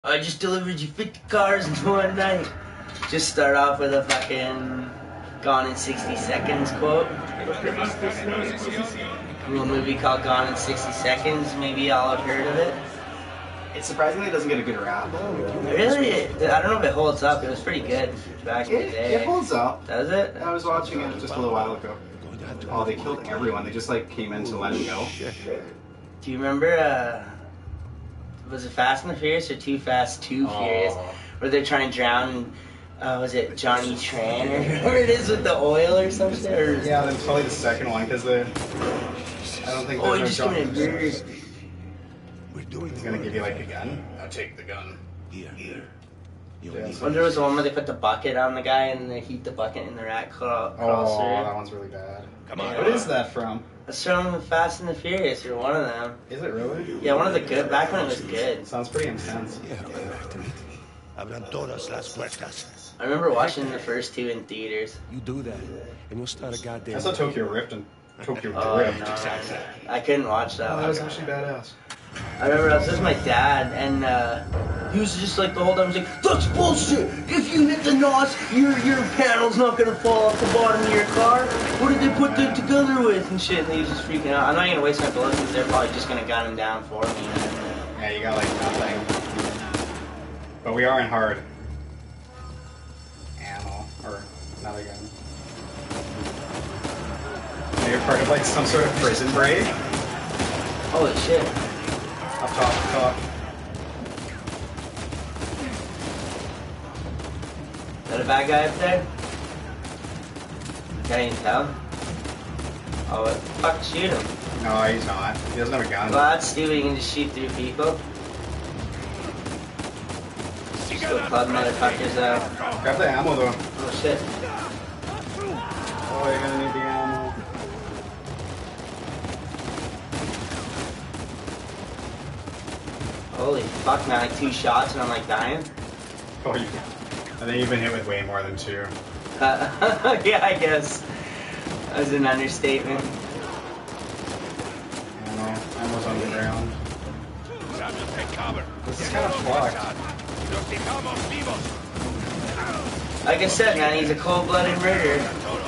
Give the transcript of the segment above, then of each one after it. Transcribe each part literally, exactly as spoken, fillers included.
I just delivered you fifty cars in one night. Just start off with a fucking Gone in sixty seconds quote. A little movie called Gone in sixty seconds. Maybe y'all have heard of it. It surprisingly doesn't get a good rap. Really? I don't know if it holds up. It was pretty good back in It, the day. it holds up. Does it? I was watching it just a little while ago. Oh, they killed everyone. They just like came in to let him go. Do you remember, uh, was it Fast and the Furious or Too Fast, Too Furious? Oh. Where they're trying to drown, uh, was it Johnny Tran or whatever it is with the oil or something? Or... Yeah, then probably the second one because the I don't think Oh, there's you're no just gonna murder. We're doing He's gonna give you like a gun. I'll take the gun. here. Here. You Yeah, need so- Wonder there was the one where they put the bucket on the guy and they heat the bucket and the rat crawl, crawls Oh, through. that one's really bad. Come on. What is that from? That's from Fast and the Furious, or one of them. Is it really? Yeah, one of the good, back when it was good. Sounds pretty intense. Yeah, abran todas las puertas. I remember watching the first two in theaters. You do that, and you'll start a goddamn. I saw Tokyo Rift and Tokyo Oh, Drift. no, I couldn't watch that Oh, one. that was actually badass. I remember I was with my dad, and uh, he was just like the whole time, he was like, "That's bullshit! If you hit the N O S, your your panel's not gonna fall off the bottom of your car. What did they put that together with?" and shit. And he was just freaking out. I'm not gonna waste my bullets because they're probably just gonna gun him down for me. Yeah, you got like nothing. But we are in hard. Ammo. Or another gun. You're part of like some sort of prison break. Holy shit! Up top, up top. Is that a bad guy up there? Can't even tell. Oh, what the fuck? Shoot him. No, he's not. He doesn't have a gun. Well, that's stupid. You can just shoot through people. Just go club motherfuckers out. Grab the ammo though. Oh shit. Oh, you're gonna need the ammo. Holy fuck, man. Like two shots and I'm like dying. Oh, you. I think you've been hit with way more than two. Uh, yeah, I guess. That was an understatement. Ammo. Ammo's on the ground. Time to take cover. This is kind of fucked. Los dejamos vivos. Like I said, man, he's a cold-blooded murderer.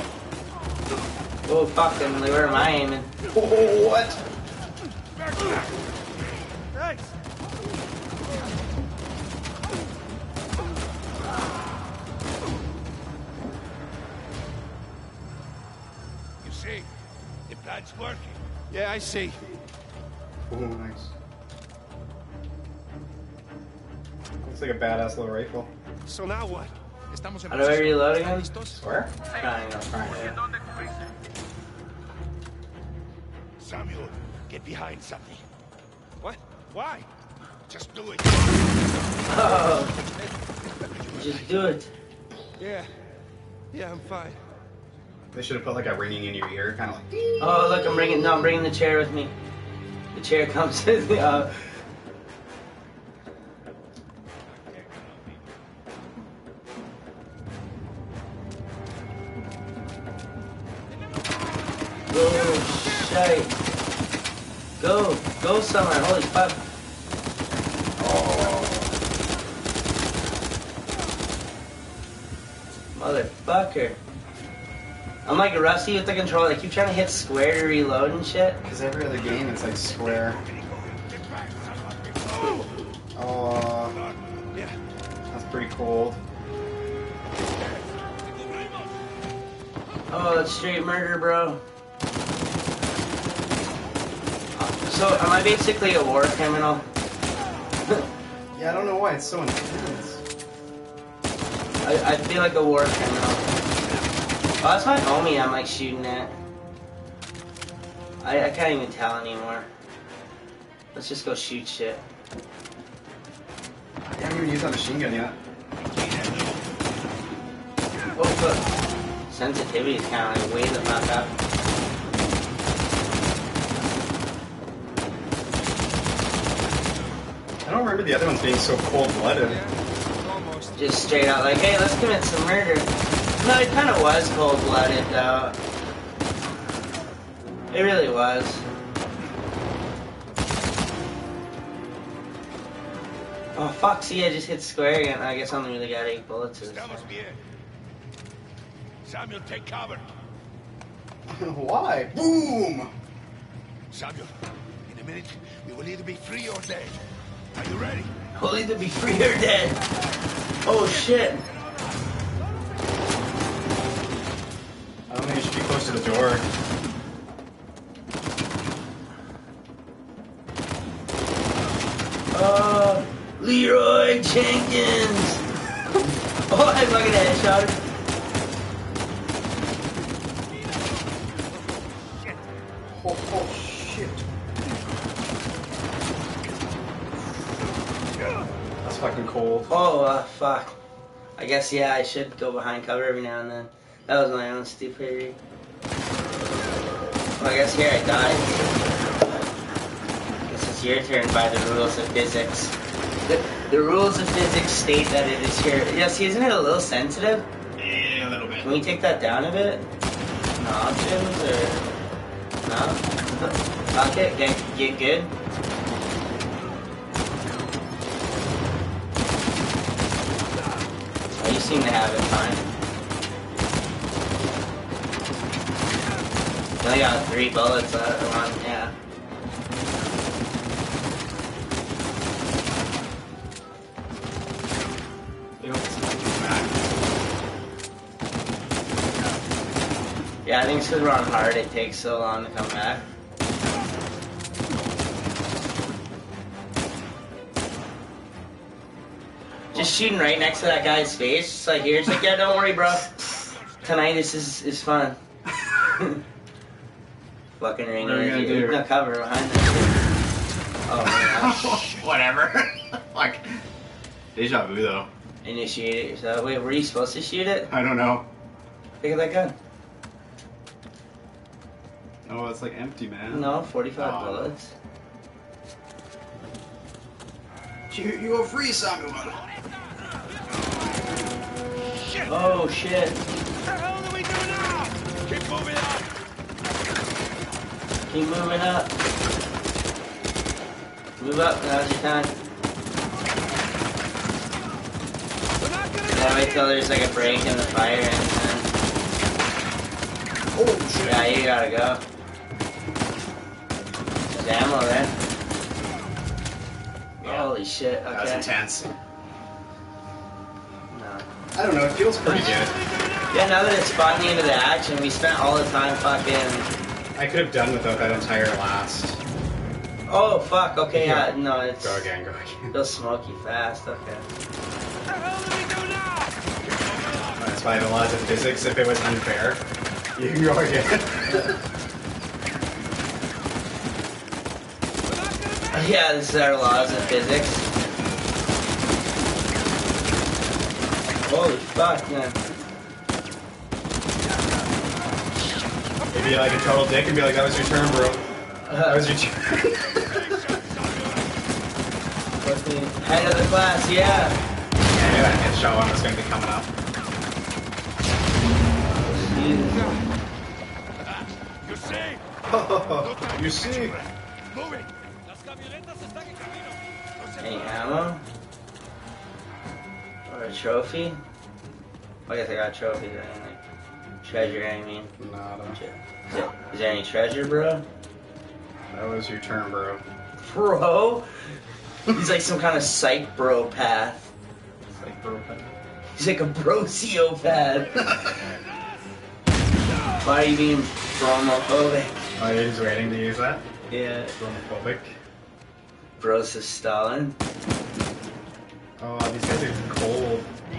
Oh, fuck, then where am I aiming? Oh, what? Thanks. You see, the plan's working. Yeah, I see. Oh, nice. Looks like a badass little rifle. So now what? Estamos en How do I reload again? Where? Triangle. Triangle. Samuel, get behind something. What? Why? Just do it. Oh, just do it. Yeah. Yeah, I'm fine. They should have put like a ringing in your ear, kind of like. Oh, look, I'm bringing, no, I'm bringing the chair with me. The chair comes with me. Uh, oh, shite. Go, go somewhere, holy fuck. Oh. Motherfucker. I'm like rusty with the controller. I keep trying to hit square to reload and shit. Because every other game it's like square. Oh, Yeah. that's pretty cold. Oh, that's straight murder, bro. So, am I basically a war criminal? Yeah, I don't know why it's so intense. I, I feel like a war criminal. Oh, that's my homie I'm like shooting at. I, I can't even tell anymore. Let's just go shoot shit. I haven't even used that machine gun yet. Oh, fuck. Sensitivity is kind of like way the fuck up. I don't remember the other ones being so cold-blooded. Almost. Just straight out like, hey, let's commit some murder. No, it kind of was cold-blooded, though. It really was. Oh fuck, see I just hit square again. I guess I only really got eight bullets. Estamos bien. Samuel, take cover. Why? Boom! Samuel, in a minute, we will either be free or dead. Are you ready? We'll either be free or dead. Oh shit. I don't think you should be close to the door. Uh, Leroy Jenkins. Oh, I fucking headshot him. Oh, oh shit. That's fucking cold. Oh, uh, fuck. I guess, yeah, I should go behind cover every now and then. That was my own stupidity. Well, I guess here I died. I guess it's your turn by the rules of physics. The, the rules of physics state that it is your... Yeah, see, isn't it a little sensitive? Yeah, a little bit. Can we take that down a bit? No options, or... No? Fuck it, get, get good. Oh, you seem to have it fine. You only got three bullets left, one, yeah. Yeah, I think it's because we're on hard, it takes so long to come back. Just shooting right next to that guy's face, just like here, it's like, yeah, don't worry, bro. Tonight this is, is fun. Fucking ring What are we gonna do? No cover behind this. Oh my gosh. Whatever. Like, deja vu though. Initiate it yourself. Wait, were you supposed to shoot it? I don't know. Pick up that gun. Oh, it's like empty, man. No, forty-five Oh. bullets. You, you go free, Samuel. Shit! Oh shit. What the hell do we do now? Keep moving up. Keep moving up. Move up, now's your time. We're not gonna Yeah, wait till there's like a break in the fire and then... Oh shit. Yeah, you gotta go. There's ammo there. Holy shit, okay. That was intense. No. I don't know, it feels pretty good. Yeah, now that it's spawning into the action, we spent all the time fucking... I could have done without that entire last. Oh, fuck, okay, yeah, no, it's... Go again, go again. It'll smoke you fast, okay. What the hell do we do now? That's why the laws of physics, if it was unfair, you can go again. Yeah, this is our laws of physics. Holy fuck, man. Maybe like a total dick and be like, that was your turn, bro. That was your turn. Fucking head of the class, yeah. Yeah, I knew that headshot one was going to be coming up. You see? Oh, you see? Moving. Any ammo? Or a trophy? I guess I got trophies, I mean, like, treasure, I mean. Nada. Is there, is there any treasure, bro? That was your turn, bro. Bro? He's like some kind of psych bro path. It's like broken. He's like a brociopath. Why are you being bromophobic? Oh, you're just waiting to use that? Yeah. Homophobic. Brosis Stalin. Oh, these guys are cold.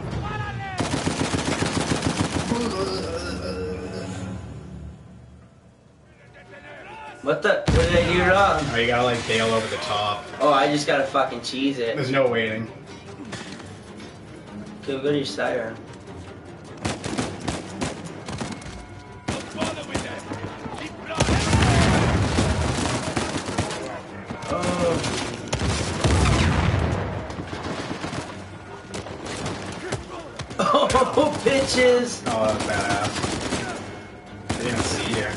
What the? What did I do wrong? Oh, you gotta like bail over the top. Oh, I just gotta fucking cheese it. There's no waiting. Okay, we'll go to your siren. Don't bother with that. Keep Oh. Oh, bitches! Oh, that was badass. I didn't even see you.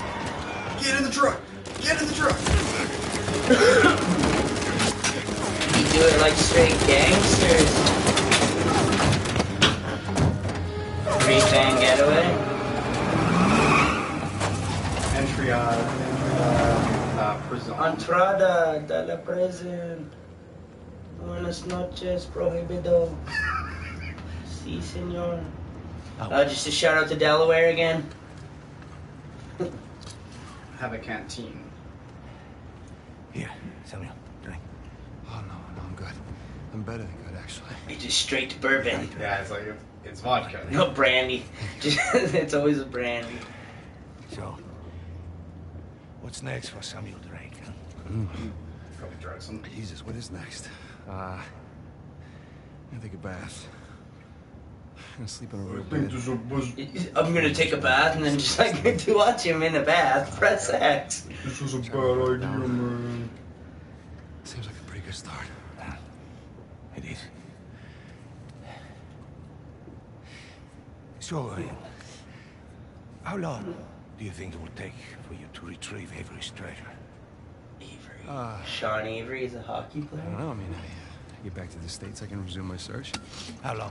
Get in the truck! Get in the truck! do it like straight gangsters. Three fan getaway. Entry, uh, uh, uh, prison. Entrada de la prison. Buenas noches, prohibido. Si, senor. Uh, just a shout out to Delaware again. Have a canteen. Here, Samuel, drink. Oh, no, no, I'm good. I'm better than good, actually. It's just straight bourbon. Yeah, it's like, it's vodka. No brandy. Just, it's always a brandy. So, what's next for Samuel Drake? Huh? Probably drug some. Jesus, what is next? Uh, I'm gonna take a bath. I'm gonna sleep in a real bed. I'm gonna take a bath and then just like to watch him in a bath. Press X. This was a bad idea, man. Seems like a pretty good start. It is. So, uh, how long do you think it will take for you to retrieve Avery's treasure? Avery. Uh, Sean Avery is a hockey player. I don't know. I mean, I, I get back to the States, I can resume my search. How long?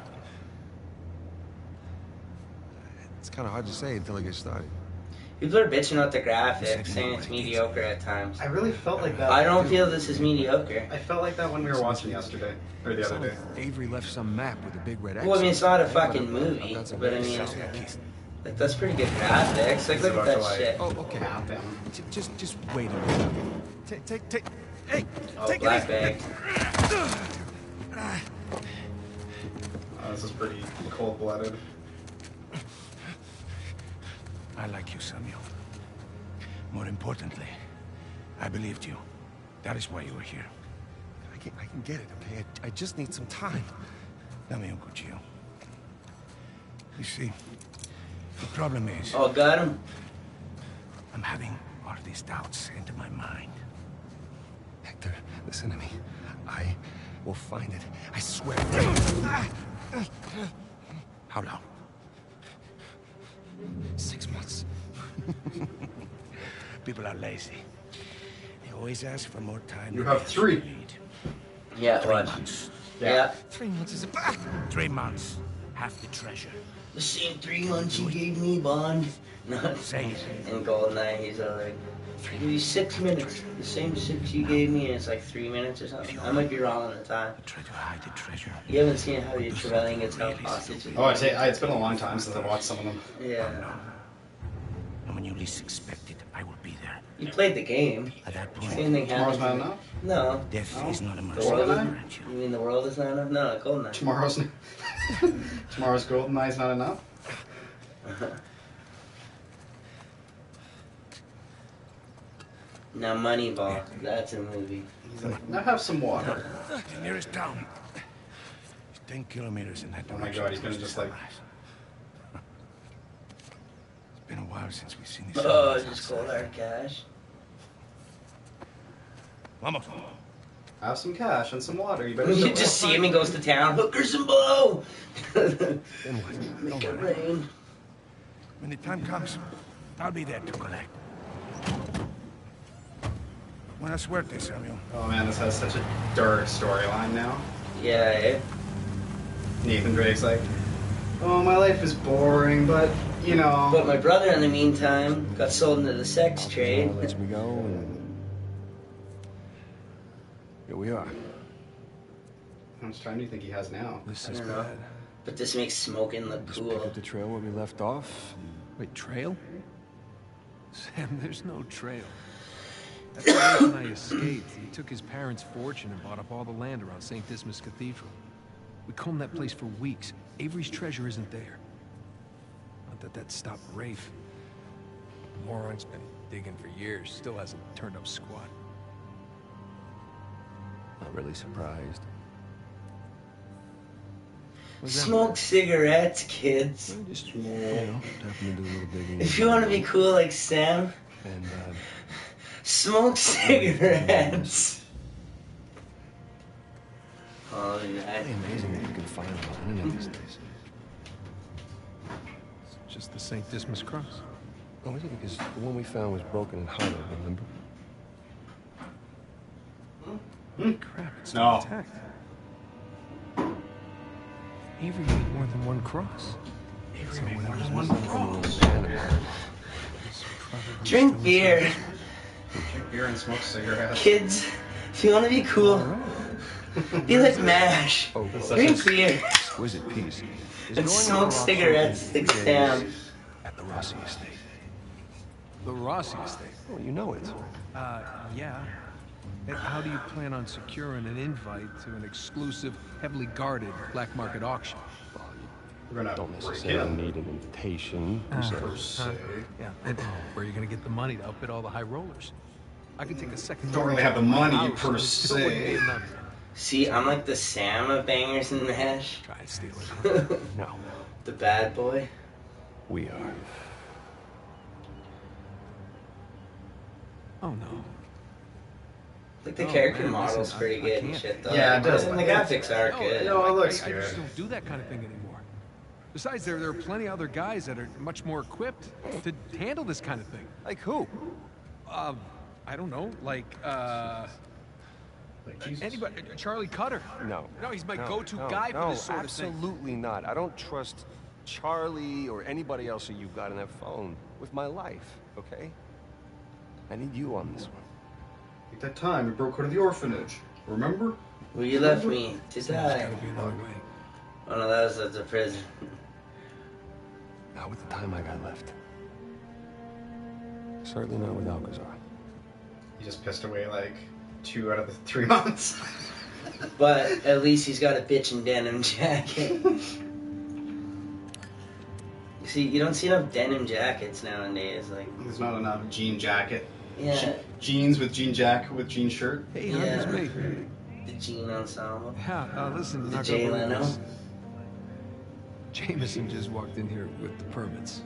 It's kind of hard to say until I get started. People are bitching about the graphics, saying it's mediocre at times. I really felt like that. I don't feel this is mediocre. I felt like that when we were watching yesterday, or the It's other like day. Avery left some map with a big red X. Well, I mean, it's not a on it. I've fucking got- movie, I've got some but I good mean, stuff. like that's pretty good graphics. Like, look at that shit. Oh, okay. Map him. J- Just, just wait a minute. Take, take, take. Hey, Oh, take black it bag. Oh, this is pretty cold-blooded. I like you, Samuel. More importantly, I believed you. That is why you were here. I can, I can get it, okay? I, I just need some time. Dame un cuchillo. You see, the problem is, Oh, got him. I'm having all these doubts into my mind. Hector, listen to me. I will find it. I swear. How long? Six months. People are lazy. They always ask for more time. You than have they three. actually need. Yeah, Three what? months. Yeah. Three months is a... Three months. Half the treasure. The same three months you gave me, Bond. No. Say it. In GoldenEye, he's all like, I give you six minutes. The same six you gave me, and it's like three minutes or something. I might be wrong on the time. Try to hide the treasure. You haven't seen how you Trevelyan gets held hostage. Oh, I say, I, it's been a long time since I've watched some of them. Yeah. And when you least expect it, I will be there. You played the game. At that point, Same thing Tomorrow's happened. not enough? No. death No. is not a The mercy. world Goldeneye? is, you mean the world is not enough? No, GoldenEye. Tomorrow's... Tomorrow's GoldenEye's not enough? Now Moneyball, that's a movie. He's like, now have some water. The nearest town is ten kilometers in that Oh direction. my god, he's gonna just like... It's been a while since we've seen these. Oh, animals just outside. cold hard cash. Vamos. Have some cash and some water. You better You still- just see him, he goes to town. Hookers and blow! Then what? Make it Don't worry. rain. When the time comes, I'll be there to collect. Buena suerte, Samuel. Oh man, this has such a dark storyline now. Yeah, eh? Nathan Drake's like, oh, my life is boring, but, you know... But my brother, in the meantime, got sold into the sex trade. Lets me go, and here we are. How much time do you think he has now? This I is don't know. bad. But this makes smoking look Just pick cool. up the trail where we left off. Wait, trail? Sam, there's no trail. That's the reason I escaped. He took his parents' fortune and bought up all the land around Saint Dismas Cathedral. We combed that place for weeks. Avery's treasure isn't there. Not that that stopped Rafe. The moron's been digging for years, still hasn't turned up squat. Not really surprised. What's that? Smoke cigarettes, kids. Well, just, you know, happen to do a little digging. If you want to be cool like Sam, And, uh, smoke cigarettes. Oh, yeah. pretty amazing that you can find them on the internet these days. It's just the Saint Dismas cross. Oh, is it? Because the one we found was broken and hollow, remember? Holy crap, it's No. intact. Avery made more than one cross. Avery So made more whatever's than one missing from cross. the abandonment is probably Drink still beer. inside Drink beer and smoke cigarettes. Kids, if you want to be cool, be like MASH. Oh, Drink beer exquisite piece. Is and going smoke on for cigarettes. approximately Stick two down. days at the Rossi estate. The Rossi estate? Well, you know it. Uh, yeah. And how do you plan on securing an invite to an exclusive, heavily guarded black market auction? We're gonna Don't break necessarily in. need an invitation. Uh, so- Per se. Yeah. And where are you going to get the money to outbid all the high rollers? I could take a second. Don't really have the mortgage on my money house per and it still wouldn't se. be enough. See, I'm like the Sam of Bangers and Mash. Try and steal it. No, The bad boy. we are. Oh no. Like the Oh, character man, model's listen, pretty I- I good and can't. shit though. Yeah, it does And the look- graphics are No, good. No, it I- looks I, I good. just don't do that kind of thing anymore. Besides, there, there are plenty of other guys that are much more equipped to handle this kind of thing. Like who? Uh, I don't know, like, uh, Like Jesus. anybody, Charlie Cutter. No. No, he's my no, go-to no, guy for no, this sort of thing. absolutely not. I don't trust Charlie or anybody else that you've got on that phone with my life, okay? I need you on this one. Like that time we broke out of the orphanage. Remember? Well, you left me to There's die. gotta be another way. Oh no, that was at the prison. Not with the time I got left. Certainly not with Alcazar. He just pissed away like two out of the three months. But at least he's got a bitchin' denim jacket. You see, you don't see enough denim jackets nowadays. Like, There's not enough jean jacket. yeah, Je- jeans with jean jacket with jean shirt. Hey, Yeah. hon, it's me. the jean ensemble. Yeah, uh, listen, you're The not Jay gonna believe Leno? this. Jameson just walked in here with the permits.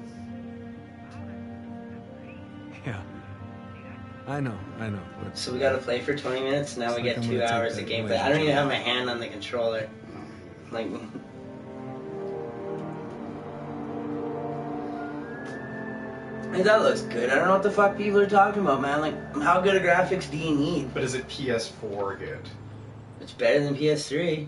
Yeah. I know, I know, but So we gotta play for twenty minutes. Now It's we like get I'm two gonna take hours that of gameplay. laser I don't even job. have my hand on the controller. Like, hey, that looks good. I don't know what the fuck people are talking about, man. Like, how good of graphics do you need? But is it P S four good? It's better than P S three.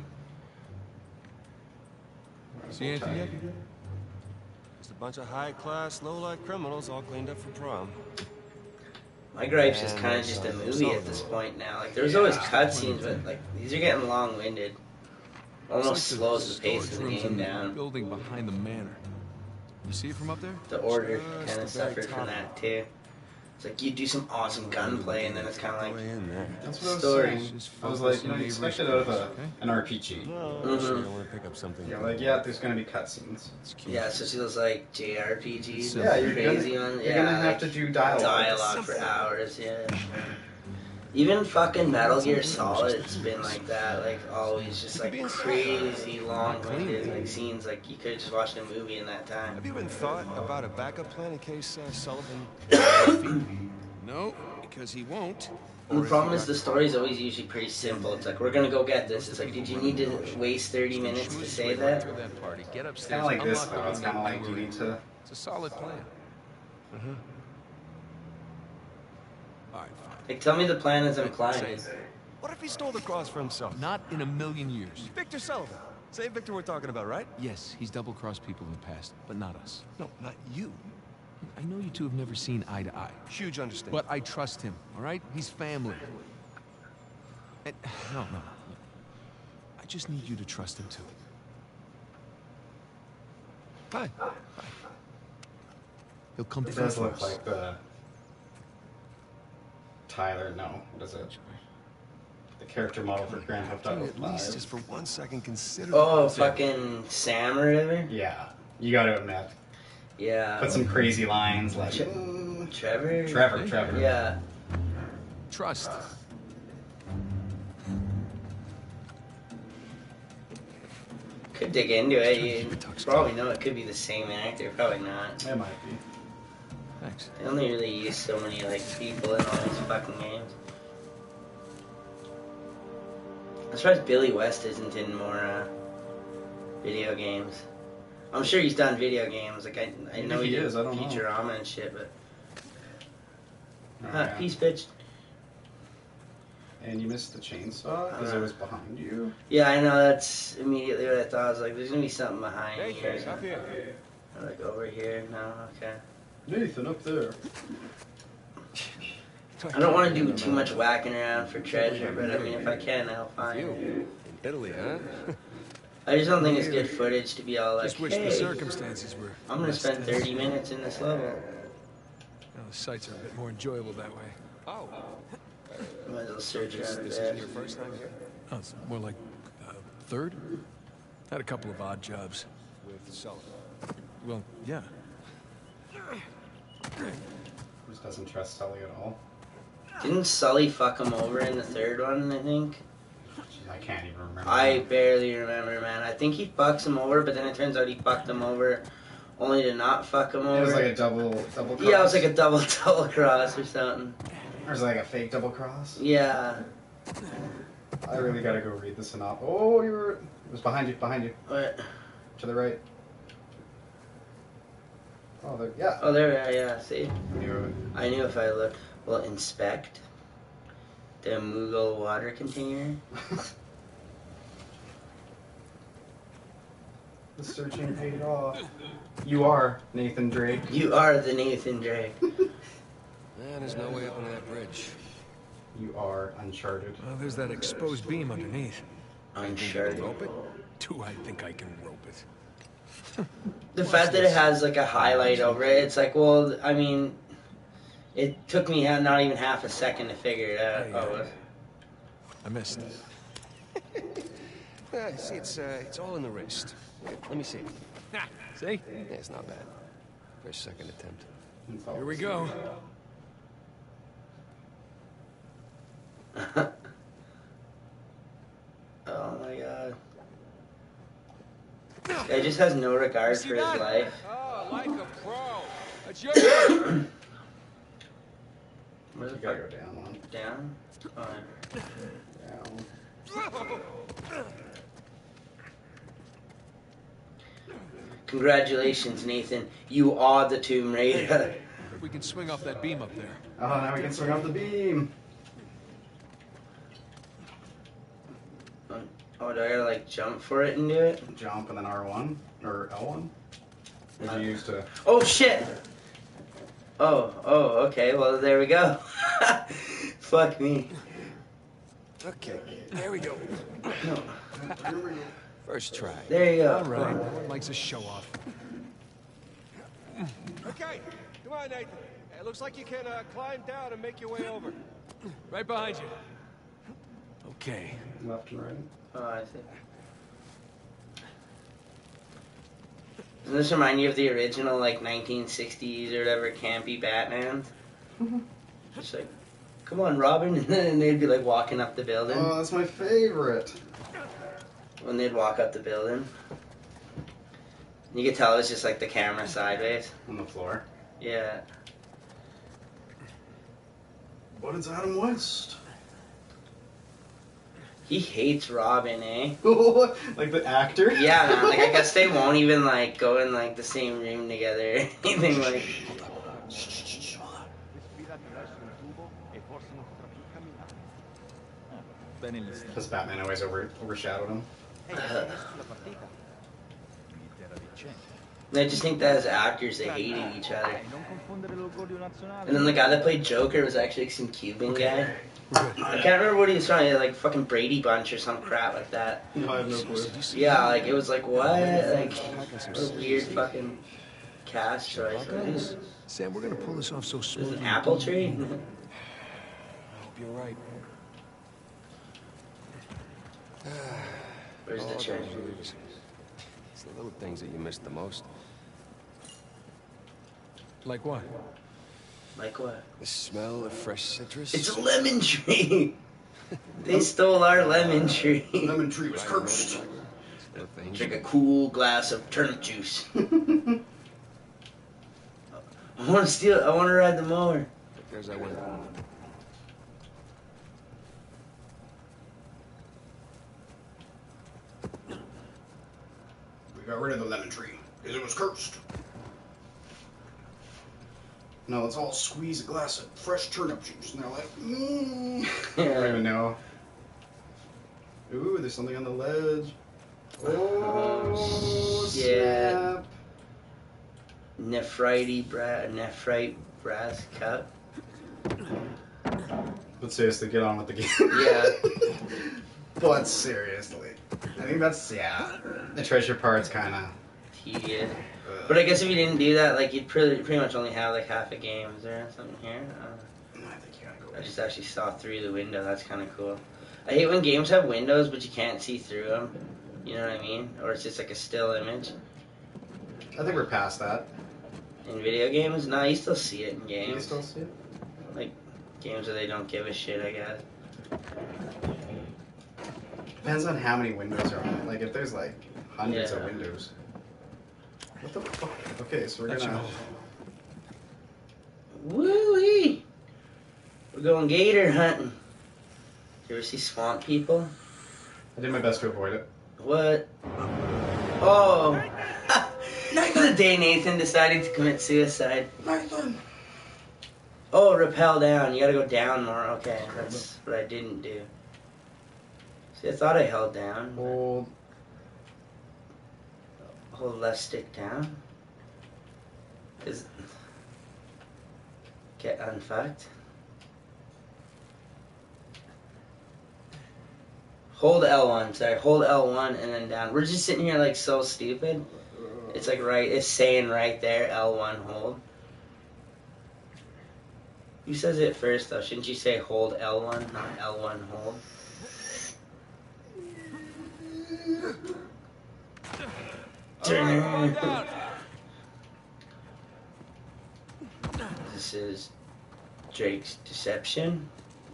see anything yet? Just a bunch of high-class, low-life criminals all cleaned up for prom. My gripes is And kind of there's, just a uh, movie some at of this them. point now. Like, there's always cutscenes, but like these are getting long-winded. Almost It's like slows the pace of the storage rooms game in the down. building behind the manor. You see it from up there? The Order Just kind the of very suffered from top. that too. It's like you do some awesome gunplay, and then it's kind of like, Way in there. That's what I was Story. saying. Just I was focus like, you know, on you Avery's expect it out of a, progress, okay? an R P G. No, Mhm. sure, I want to pick up something. You're like, yeah, there's gonna be cutscenes. It's cute. yeah, so she those like J R P Gs, Yeah, those you're crazy gonna, ones. You're yeah, gonna have like to do dialogue. dialogue for hours. Yeah. Even fucking Metal Gear Solid's been like that, like always just like crazy long-winded like scenes. Like you could have just watched a movie in that time. Have you even thought about a backup plan in case uh, Sullivan... No, because he won't. And the problem is the story's always usually pretty simple. It's like, we're gonna go get this. It's like, did you need to waste thirty minutes to say that? Through that party. Get It's upstairs. kind of like this unlock the though. It's window, kind of like and you we're need in. to. It's a solid plan. Uh-huh. All right, fine. Like, tell me the plan as I'm climbing. What if he stole the cross for himself? Not in a million years. Victor Sullivan. Same Victor we're talking about, right? Yes, he's double-crossed people in the past, but not us. No, not you. I know you two have never seen eye to eye, Huge understanding. but I trust him, all right? He's family. And, no, no, no. I just need you to trust him, too. Fine. Fine. He'll come It through does for look us. like the Tyler. No, what is it? The character model for Grand Theft Auto At least five. just for one second consider... Oh, the concept. fucking Sam or whatever? Yeah, you gotta admit. Yeah. Put some crazy lines like Tre- "Mm, Trevor? Trevor, Trevor. Yeah. Trust. Could dig into it. You Keep it tucked probably know it could be the same actor. Probably not. It might be. Thanks. They only really use so many, like, people in all these fucking games. I'm surprised Billy West isn't in more, uh, video games. I'm sure he's done video games. Like, I, I Maybe know he, he did is, I don't know. Futurama and shit, but... Oh, Ah, yeah. peace, bitch. And you missed the chainsaw because it was behind you? Yeah, I know, that's immediately what I thought. I was like, there's gonna be something behind me. Nathan, up here. I'm like, over here? No, okay. Nathan, up there. I don't want to do too much whacking around for treasure, but I mean, if I can, I'll find You. it. In Italy, huh? I just don't think it's good footage to be all like, Just wish hey, the circumstances were. I'm gonna spend thirty minutes in this level. Well, the sights are a bit more enjoyable that way. Oh. Might as well search This, around this there. isn't your first time here? Oh, it's more like uh, third. Had a couple of odd jobs. With Sully. Well, yeah. Just doesn't trust Sully at all. Didn't Sully fuck him over in the third one, I think? I can't even remember. I barely remember, man. I think he fucks him over, but then it turns out he fucked him over only to not fuck him over. It was like a double double cross. Yeah, it was like a double double cross or something. Or was it like a fake double cross? Yeah. I really gotta go read the synopsis. Oh, you were... It was behind you, behind you. What? To the right. Oh, there... Yeah. Oh, there we are, yeah, see? You... I knew if I looked. Well, inspect the Mughal water container. The searching paid off. You are Nathan Drake. You are the Nathan Drake. Man, there's no way up on that bridge. You are Uncharted. Well, there's that exposed beam underneath. Uncharted. Rope it? Do I think I can rope it? The fact that it has like a highlight over it, it's like, well, I mean, it took me ha- not even half a second to figure it out. Hey, Oh, uh, I missed. Yeah, see, it's uh, it's all in the wrist. Okay, let me see. See? Yeah, it's not bad. For a second attempt. Here we go. oh my god. This guy just has no regard for his life. Oh, like a pro. That's your Where the You gotta fuck? go down one. Down? Oh, Down. congratulations, Nathan. You are the Tomb Raider. We can swing off that beam up there. Oh, now we can swing off the beam. Oh, do I gotta like jump for it and do it? Jump and then R one or L one. What do you use to? Oh shit! Oh, oh, okay, well there we go. Fuck me. Okay, there we go. No. First try. There you go. All right. No one likes a show off. Okay, come on, Nathan. It looks like you can uh, climb down and make your way over. Right behind you. Okay. Left and right. Oh, I see. Doesn't this remind you of the original, like, nineteen sixties or whatever, campy Batman? Just like, come on, Robin, and then they'd be, like, walking up the building. Oh, that's my favorite. When they'd walk up the building. You could tell it was just, like, the camera sideways. On the floor. Yeah. But it's Adam West. He hates Robin, eh? Like the actor? Yeah, man, like, I guess they won't even, like, go in, like, the same room together or anything, like... Because Batman always over, overshadowed him. And I just think that as actors, they hated each other. And then the guy that played Joker was actually some Cuban guy. I can't remember what he was trying to, like, fucking Brady Bunch or some crap like that. No, I have no clue. Yeah, like, it was like, what? Like, what a weird fucking cast choice. This Sam, we're gonna pull this off so is smoothly. an apple tree? I hope you're right. Where's the Oh, treasure? those- It's the little things that you miss the most. Like what? Like what? The smell of fresh citrus. It's a lemon tree! They stole our lemon tree. Lemon tree was cursed. Little things. Drink a cool glass of turnip juice. I want to steal I want to ride the mower. There's that window. We got rid of the lemon tree because it was cursed. No, let's all squeeze a glass of fresh turnip juice. And they're like, mmm. Yeah. I don't even know. Ooh, there's something on the ledge. Oh, shit. snap. Nephrite, bra Nephrite brass cup. But seriously, get on with the game. Yeah. But seriously. I think that's, yeah. The treasure part's kind of... Tedious. But I guess if you didn't do that, like, you'd pretty, pretty much only have, like, half a game. Is there something here? Uh, I think you gotta go. I just actually saw through the window. That's kind of cool. I hate when games have windows, but you can't see through them. You know what I mean? Or it's just, like, a still image. I think we're past that. In video games? No, you still see it in games. Can you still see it? Like, games where they don't give a shit, I guess. Depends on how many windows are on it. Like, if there's, like, hundreds Yeah. of windows. What the fuck? Okay, so we're That's gonna... your- Woo-wee! We're going gator hunting. You ever see swamp people? I did my best to avoid it. What? Oh! The day Nathan decided to commit suicide. Nathan! Oh, rappel down. You gotta go down more. Okay, that's what I didn't do. See, I thought I held down. Hold. Hold left stick down. Is get unfucked. Hold L one, sorry. Hold L one and then down. We're just sitting here like so stupid. It's like right, it's saying right there, L one hold. Who says it first though? Shouldn't you say hold L one, not L one hold? This is Drake's Deception.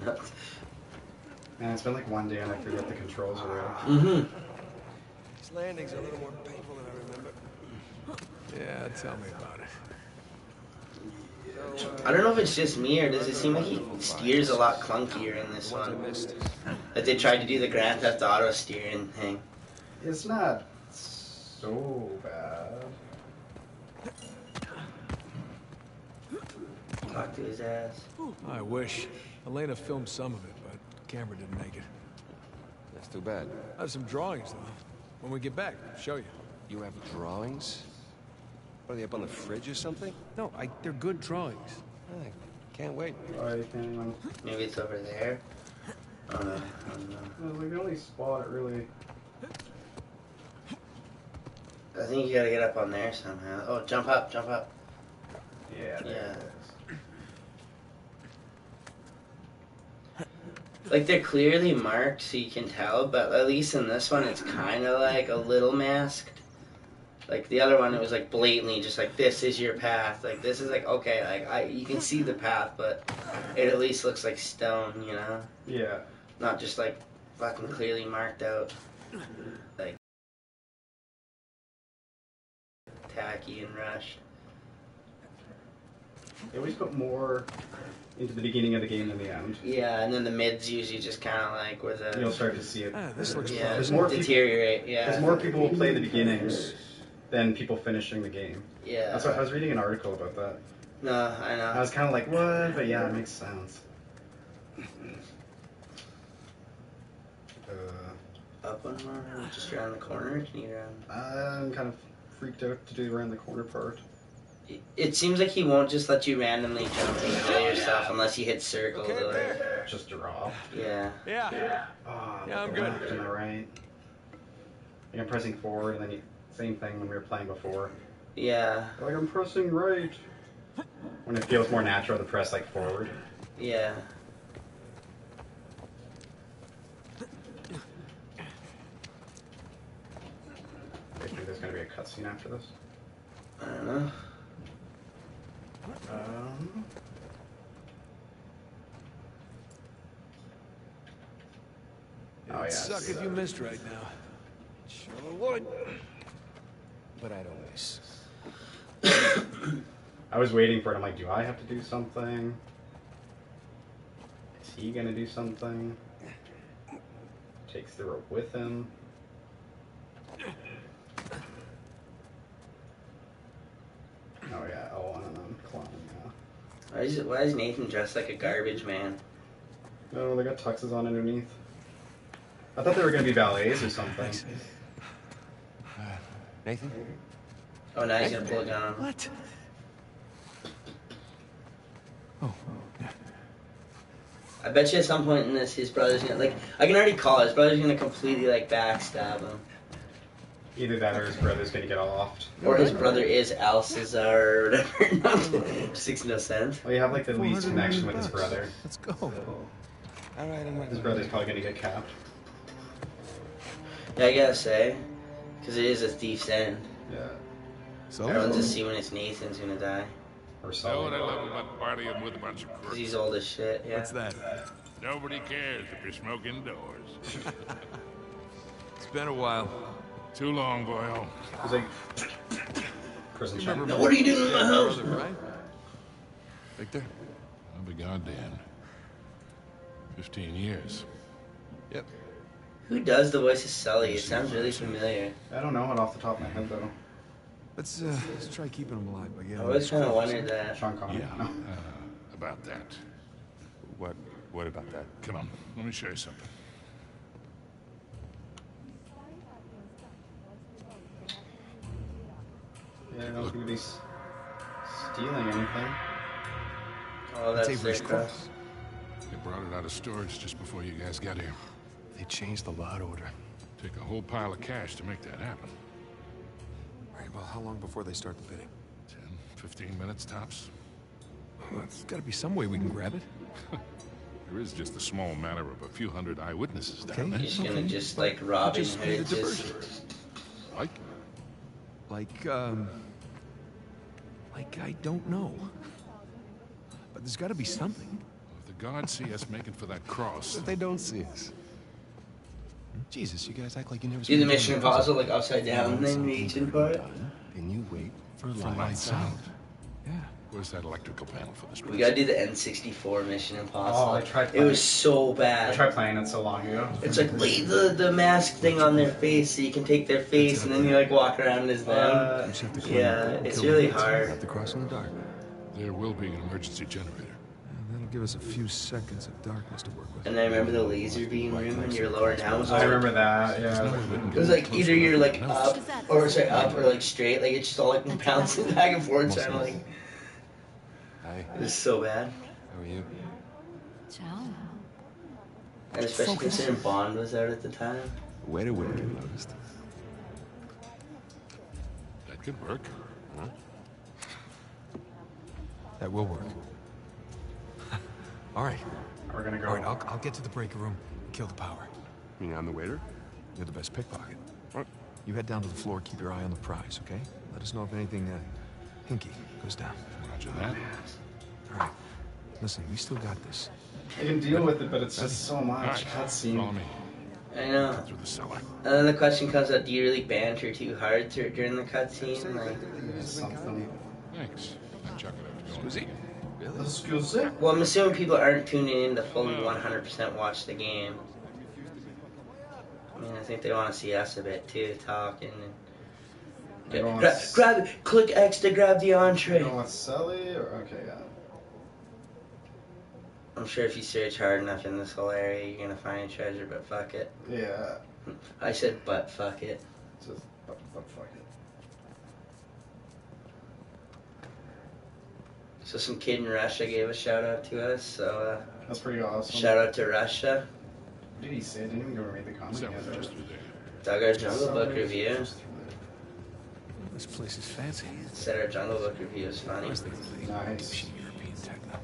Man, it's been like one day and I forget the controls already. Mm-hmm. This landing's a little more painful than I remember. Yeah, tell me about it. I don't know if it's just me or does it seem like he steers a lot clunkier in this one. Like they tried to do the Grand Theft Auto steering thing. It's not so bad. Talk to his ass. I wish. Elena filmed some of it, but the camera didn't make it. That's too bad. I have some drawings, though. When we get back, I'll show you. You have drawings? Are they up on the fridge or something? No, I, they're good drawings. I can't wait. I can't even... Maybe it's over there. Oh no, oh no. It was like the only spot it really... I think you gotta get up on there somehow. Oh, jump up, jump up. Yeah, there Yeah. it is. Like they're clearly marked so you can tell, but at least in this one it's kind of like a little masked. Like the other one, it was like blatantly just like this is your path. Like this is like okay, like I you can see the path, but it at least looks like stone, you know, Yeah. not just like fucking clearly marked out, like tacky and rushed. They always put more into the beginning of the game than the end. Yeah, and then the mids usually just kind of like where the You'll start to see it. Ah, this looks yeah There's more people- deteriorate. Yeah, Because more people will play the beginnings than people finishing the game. yeah. That's what I was reading an article about that. No, I know. I was kind of like, what? But yeah, it makes sense. Uh, Up one more, or just around the corner. Can you around? I'm kind of freaked out to do around the corner part. It, it seems like he won't just let you randomly jump and kill yourself unless you hit circle. Okay, or, there. Just drop. yeah. Yeah. Oh, Yeah, I'm the good. left and the right. Like I'm pressing forward, and then you, same thing when we were playing before. Yeah. Like I'm pressing right. When it feels more natural to press like forward. Yeah. I think there's gonna be a cutscene after this. I don't know. Um, It'd Oh, yeah, suck it's, if uh, you missed right now. Sure would. But I don't miss. I was waiting for it. I'm like, do I have to do something? Is he gonna do something? Takes the rope with him. Oh yeah, oh, and then climbing, yeah. is, why is Nathan dressed like a garbage man? No, they got tuxes on underneath. I thought they were gonna be ballets or something. Uh, Nathan? Oh, now he's gonna pull a gun on him. What? Oh, yeah. I bet you at some point in this, his brother's gonna, like, I can already call it, his brother's gonna completely, like, backstab him. Either that or his brother's gonna get offed. Or his brother is Al Cesar or whatever. Just makes no sense. Well, you have, like, the least connection with his brother. Let's go. All right, I'm His brother's probably gonna get capped. Yeah, I gotta say, because it is a thief's end. Yeah. So, Everyone's assuming it's Nathan's gonna die. Or Know something. what I love about partying with a bunch of Because crooks? he's old as shit, yeah. what's that? Nobody cares if you're smoking indoors. It's been a while. Too long, boyo. He's like... Prison check. Now, what are you doing in my house? Brother, right? Victor? I'll be goddamn. Fifteen years. Yep. Who does the voice of Sully? It sounds really familiar. I don't know it off the top of my head, though. Let's, uh, let's try keeping him alive by I getting always kind of wondered that. Sean Connery. Yeah, No. uh, about that. What? What about that? Come on, let me show you something. Yeah, no one's gonna be s- stealing anything. Oh, that's Avery's sick, corpse. They brought it out of storage just before you guys got here. They changed the lot order. Take a whole pile of cash to make that happen. All right, well, how long before they start the bidding? Ten, fifteen minutes tops. Well, there's gotta be some way we can grab it. There is just a small matter of a few hundred eyewitnesses down Okay. there. He's gonna Okay. just like Robin Just Hood. need a Just, diversion. Like, Like, um... Like, I don't know. But there's gotta be something. if the gods see us making for that cross, But they don't see us. Jesus, you guys act like you never do the spent Mission time in Impossible prison. like upside down thing, reaching for it. Done, Then you wait for for lights lights out. out. Yeah. Where's that electrical panel for this? We gotta do the N sixty-four Mission Impossible. Oh, I tried It playing. was so I bad. tried playing it so long ago. It's like lay the, the mask thing on their face so you can take their face and then you like walk around as them. Uh, Just have to climb Yeah, it. it's Kill really the lights, hard. Have to cross in the dark. There will be an emergency generator. And that'll give us a few seconds of darkness to work with. And I remember the laser beam room in your lower now was I all- remember that, yeah. It was like either you're like up or sorry, up or like straight, like it's just all like bouncing back and forth trying to like Hi, it was so bad. how are you? Ciao. And especially considering Bond was out at the time. Waiter wouldn't get noticed. That could work. Huh? That will work. All right. We're gonna go. All right, I'll, I'll get to the breaker room and kill the power. You mean I'm the waiter? You're the best pickpocket. What? You head down to the floor, keep your eye on the prize, okay? Let us know if anything, uh, hinky goes down. Roger that. All right. Listen, we still got this. I can deal with it, but it's just so All much right, follow cutscene. me I know. through the cellar. And then the question comes up, do you really banter too hard dur- during the cutscene? Like, Something. Thanks. I chuck it after going. Scusi? Really? Excuse me? well, I'm assuming people aren't tuning in to fully one hundred percent watch the game. I mean, I think they want to see us a bit too, talking. And... You want Gra- s- grab, click X to grab the You entree. know what's Sully or okay, yeah. I'm sure if you search hard enough in this whole area, you're gonna find treasure, but fuck it. Yeah. I said, but fuck it. Just but, but fuck it. So some kid in Russia gave a shout out to us, so uh, That's pretty awesome. shout out to Russia. What did he say? I didn't even go read the comment Is that yet. one just through there? Dug our Jungle Book review. This place is fancy. Said our Jungle Book review was funny. Where's the the Nice. European techno?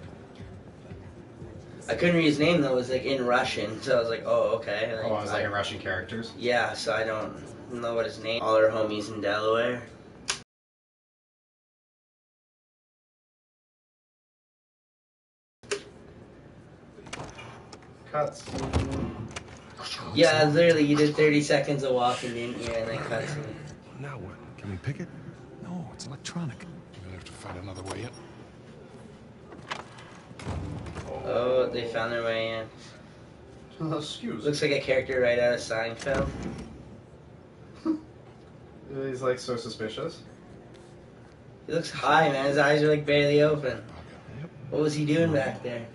I couldn't read his name though, it was like in Russian, so I was like, oh, okay. Oh, I was like in Russian characters. Yeah, so I don't know what his name. All our homies in Delaware. Cuts. Yeah, literally, you did thirty seconds of walking, didn't you? And then cutscene. Now what? Can we pick it? No, it's electronic. We're gonna have to find another way in. Oh, they found their way in. Excuse me. Looks like a character right out of Seinfeld. He's like so suspicious. He looks high, man. His eyes are like barely open. Okay. Yep, What was he doing back there?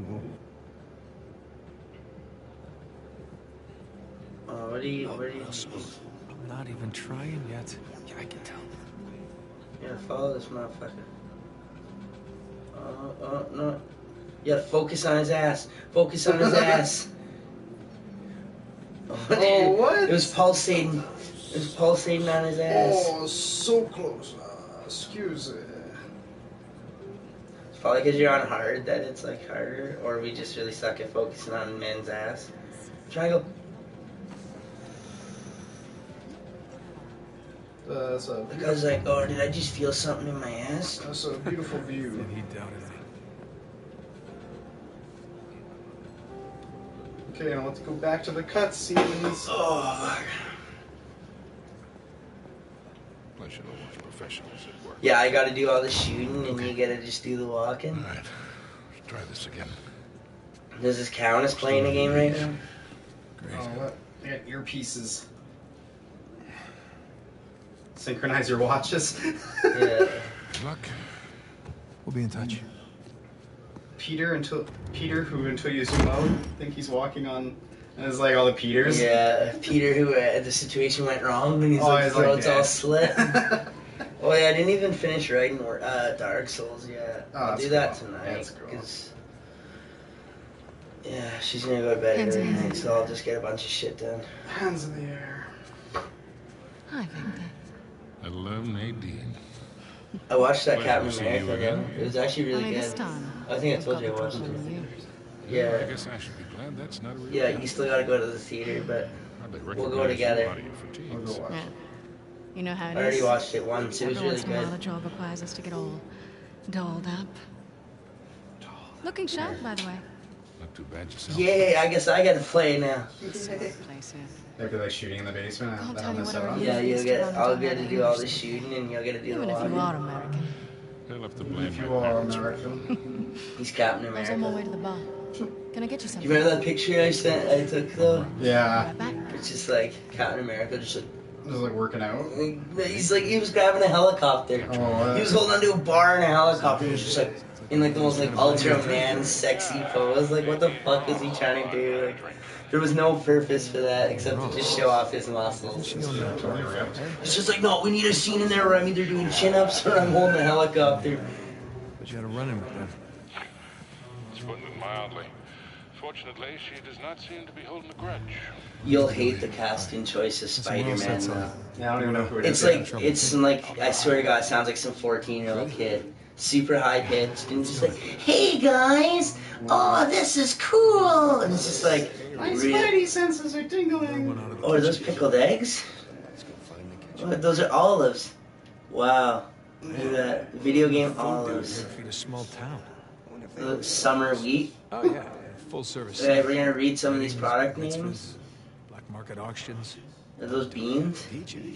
Oh, what are you, what are you... I'm not even trying yet. Yeah, I can tell. Yeah, follow this motherfucker. Oh, oh, no. You gotta focus on his ass. Focus on his ass. Oh, what? It was pulsating. It was pulsating on his ass. Oh, so close. Uh, excuse me. It's probably because you're on hard that it's like harder, or we just really suck at focusing on men's ass. Triangle. That's a The guy's like, oh, did I just feel something in my ass? that's a beautiful view. And he doubted me. Okay, now let's go back to the cutscenes. Oh. Pleasure to watch professionals at work. Yeah, I gotta do all the shooting, and you gotta just do the walking. All right, let's try this again. Does this count as playing a game right now? Great. Oh, what? I got earpieces. Synchronize your watches. Yeah. Good luck. We'll be in touch. Peter until Peter, who until you zoom out, think he's walking on, and it's like all the Peters. Yeah, Peter, who uh, the situation went wrong, and he's Oh, like, he's like throat's dead. all slit. Oh yeah, I didn't even finish writing uh, Dark Souls yet. Oh, I'll that's do that cool. tonight. That's cool. 'Cause, yeah, she's gonna go to bed Hands every in the night, air. so I'll just get a bunch of shit done. Hands in the air. Hi, Victor. Hello, Nadine. I watched that Pleasure Captain to see you America again. though. It was actually really Only this good. time. I think I I've told got you I the watched trouble it. with you. I Yeah, guess I should be glad that's not a real yeah, thing. you still gotta go to the theater, but Hardly we'll go recognize together. you out of your fatigues. I'll go watch. Yeah. You know how I it already is. watched it once. It was Every really once in a while, good. the job requires us to get all dolled up. Looking sharp, by the way. Not too bad yourself. Yay! I guess I gotta play now. It's a good place here. They'd be like shooting in the basement. Can't I tell don't you miss whatever out. you- Yeah, you'll Used get. to run I'll down get to that do all the English. shooting, and you'll get to do Even the if you walking. are American. They'll have to blame If my you are parents. American. He's Captain I was on my way America. to the bar. Can I get you Do something? you remember that picture I sent? I took though. Yeah, Right back. It's just like Captain America, just like just like working out. he's like he was grabbing a helicopter. Oh, uh, He was holding onto a bar in a helicopter. He was just like in like the most like ultra man sexy pose. Like what the fuck is he trying to do? Like there was no purpose for that except to just show off his muscles. totally ripped. It's just like no, we need a scene in there where I'm either doing chin ups or I'm holding a helicopter. But you had to run him with them. It's putting it mildly. Fortunately, she does not seem to be holding a grudge. You'll hate the casting choice of Spider-Man. though. Yeah, I don't even know who it It's is. like it's like I swear to God, it sounds like some fourteen-year-old kid, super high pitched, and just like, "Hey guys, oh this is cool," and it's just like, My really- spidey senses are tingling. One out of the oh, are those pickled eggs? Oh, those are olives. Wow, look at that video game olives. Feed a small town. The summer wheat. Oh yeah, full service. Okay, we're gonna read some of these product names. Mitzvahs, black market auctions. Are those beans? D J.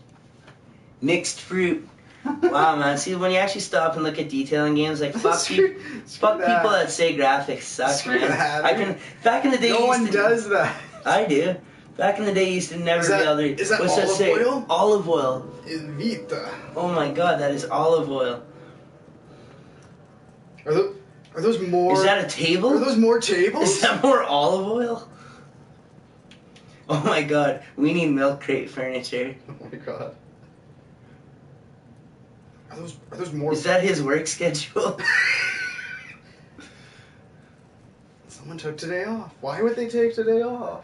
Mixed fruit. Wow, man. See, when you actually stop and look at detail in games, like fuck, Screw- peop screw fuck that. people that say graphics suck, Screw man. that, I dude. can. Back in the day, No you one used to, does that. I do. Back in the day, you used to never Is that- be able to. is that what's olive that say? oil? Olive oil. In Vita. Oh my god, that is olive oil. Are those, are those more? Is that a table? Are those more tables? Is that more olive oil? Oh my god, we need milk crate furniture. Oh my god. Are those are those more? Is that his work schedule? Someone took today off. Why would they take today off?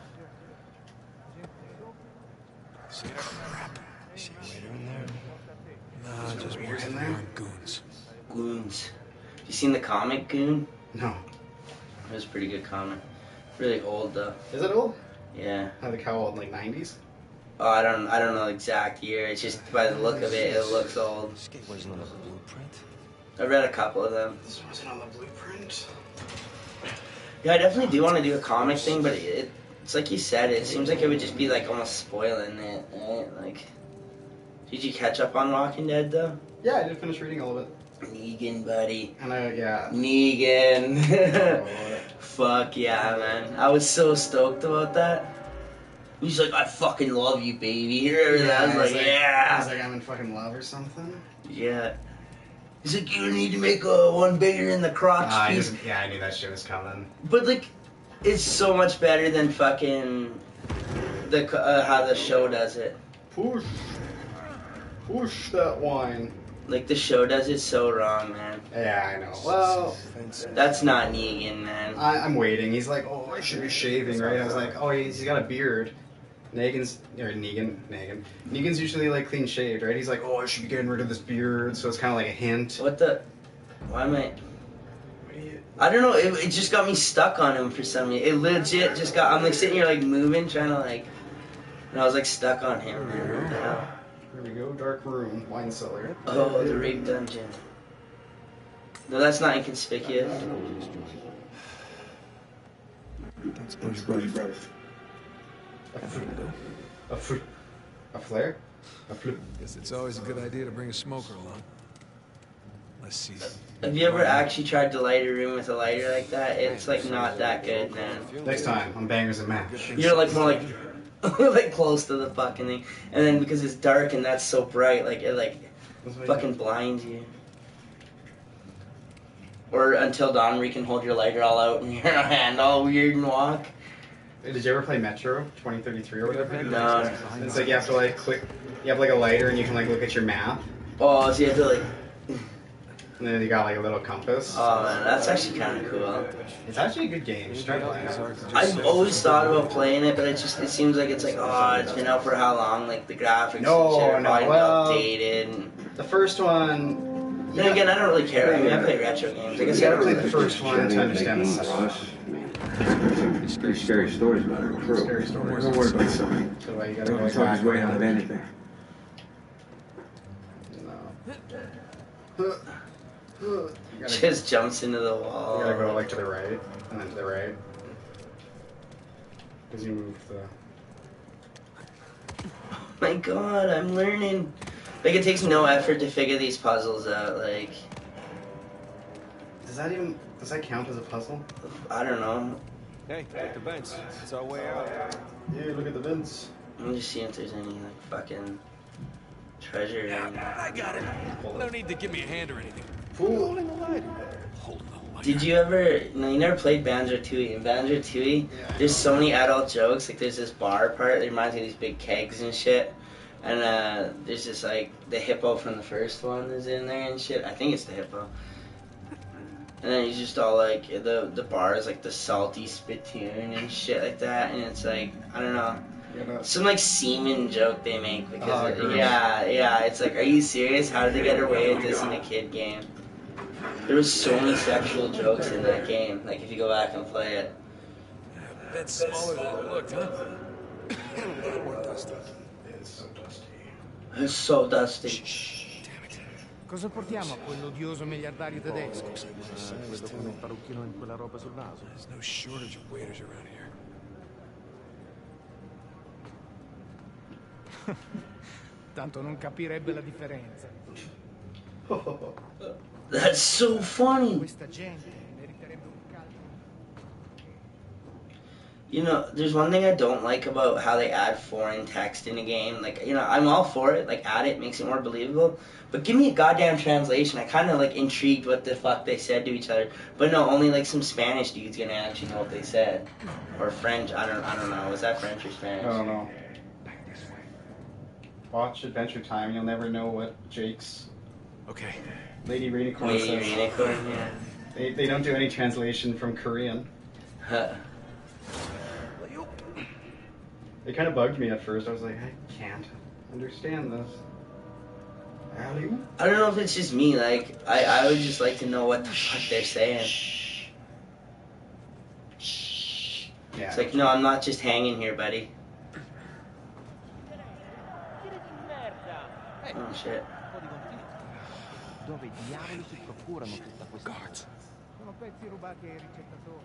Nah, just weird more in there. armed goons. Goons. You seen the comic Goon? No. It was a pretty good comic. Really old though. Is it old? Yeah. I think how old? Like nineties? Oh, I don't, I don't know the exact year. It's just by the look of it, it looks old. wasn't on the blueprint. I read a couple of them. This wasn't on the blueprint. Yeah, I definitely do want to do a comic thing, but it, it's like you said. It seems like it would just be like almost spoiling it, right? Like, did you catch up on Walking Dead though? Yeah, I did finish reading all of it. Negan, buddy. And I yeah. Negan. Fuck yeah, man. I was so stoked about that. He's like, I fucking love you, baby. Remember that? I was like, I yeah. was like, I'm in fucking love or something. Yeah. He's like, you need to make uh, one bigger in the crotch Ah, he piece. doesn't- yeah, I knew that shit was coming. But like, it's so much better than fucking the uh, how the show does it. Push. Push that wine. Like the show does it so wrong, man. Yeah, I know. Well, That's not Negan, man. I, I'm waiting. He's like, oh, I should be shaving, right? I was like, oh, he's, he's got a beard. Negan's, or Negan, Negan. Negan's usually like clean shaved, right? He's like, oh, I should be getting rid of this beard, so it's kind of like a hint. What the? Why am I? I don't know. It, it just got me stuck on him for some reason. It legit just got. I'm like sitting here like moving, trying to like, and I was like stuck on him. Man. What the hell? Here we go, dark room, wine cellar. Oh, the rape dungeon. No, that's not inconspicuous. A fl- a, fl- a flare? A fl- Guess it's always a good idea to bring a smoker along. Let's see. Have you ever actually tried to light a room with a lighter like that? It's like not that good, man. Next time on Bangers and Mash. You're like more like, like close to the fucking thing, and then because it's dark and that's so bright, like it like fucking blinds you. Or until dawn, where you can hold your lighter all out in your hand, all weird and walk. Did you ever play Metro twenty thirty-three or whatever? No. It's like you have to like click, you have like a lighter and you can like look at your map, Oh, so you have to like. and then you got like a little compass. Oh man, that's actually kind of cool. It's actually a good game. Just try playing it. I've always thought about playing it, but it just it seems like it's like oh, it's been out for how long? Like the graphics No, and shit are no, probably well- outdated. And, The first one. then again, I don't really care. I mean, I play retro games. I guess You I gotta don't play the first one to understand the stuff. Pretty scary stories about her crew. Scary stories. Don't worry about something. So why you gotta go Don't like talk that? his way out of anything. No. You gotta, Just jumps into the wall. you gotta go like to the right, and then to the right. Because you move the. My God, I'm learning. Like it takes no effort to figure these puzzles out. Like Does that even does that count as a puzzle? I don't know. Hey, the vents. It's our way out. Yeah, look at the vents. I'm just seeing if there's any like fucking treasure. in- I got it. No need to give me a hand or anything. Fool. Did you ever? No, you never played Banjo-Tooie. In Banjo-Tooie, there's so many adult jokes. Like there's this bar part that reminds me of these big kegs and shit. And uh, there's just like the hippo from the first one is in there and shit. I think it's the hippo. And then he's just all like the the bar is like the salty spittoon and shit like that. And it's like I don't know. Some like semen joke they make because Oh, it- gross. yeah, yeah, it's like, are you serious? How did they get away with this in a kid game? There was so many sexual jokes in that game. Like if you go back and play it. That's smaller than it looked, huh? A lot more dusty. It's so dusty. Cosa portiamo a quell'odioso miliardario tedesco? Vedo come un parrucchino in quella roba sul naso. There's no shortage of waiters around here. Tanto non capirebbe la differenza. That's so funny. Questa gente meriterebbe un calcio. You know, there's one thing I don't like about how they add foreign text in a game. Like, you know, I'm all for it. Like, add it, makes it more believable. But give me a goddamn translation. I kind of, like, intrigued what the fuck they said to each other. But no, only, like, some Spanish dude's gonna actually know what they said. Or French. I don't I don't know. Was that French or Spanish? I don't know. Watch Adventure Time. You'll never know what Jake's Okay. Lady Rainicorn Lady says. Rainicorn, yeah. They, they don't do any translation from Korean. Huh. It kind of bugged me at first. I was like, I can't understand this. Alley-oop. I don't know if it's just me. Like, I, I would just like to know what the fuck they're saying. Yeah. It's like, no, I'm not just hanging here, buddy. Oh, shit. Dove diavoli si procurano tutta questa cosa? Sono pezzi rubati ai ricettatori.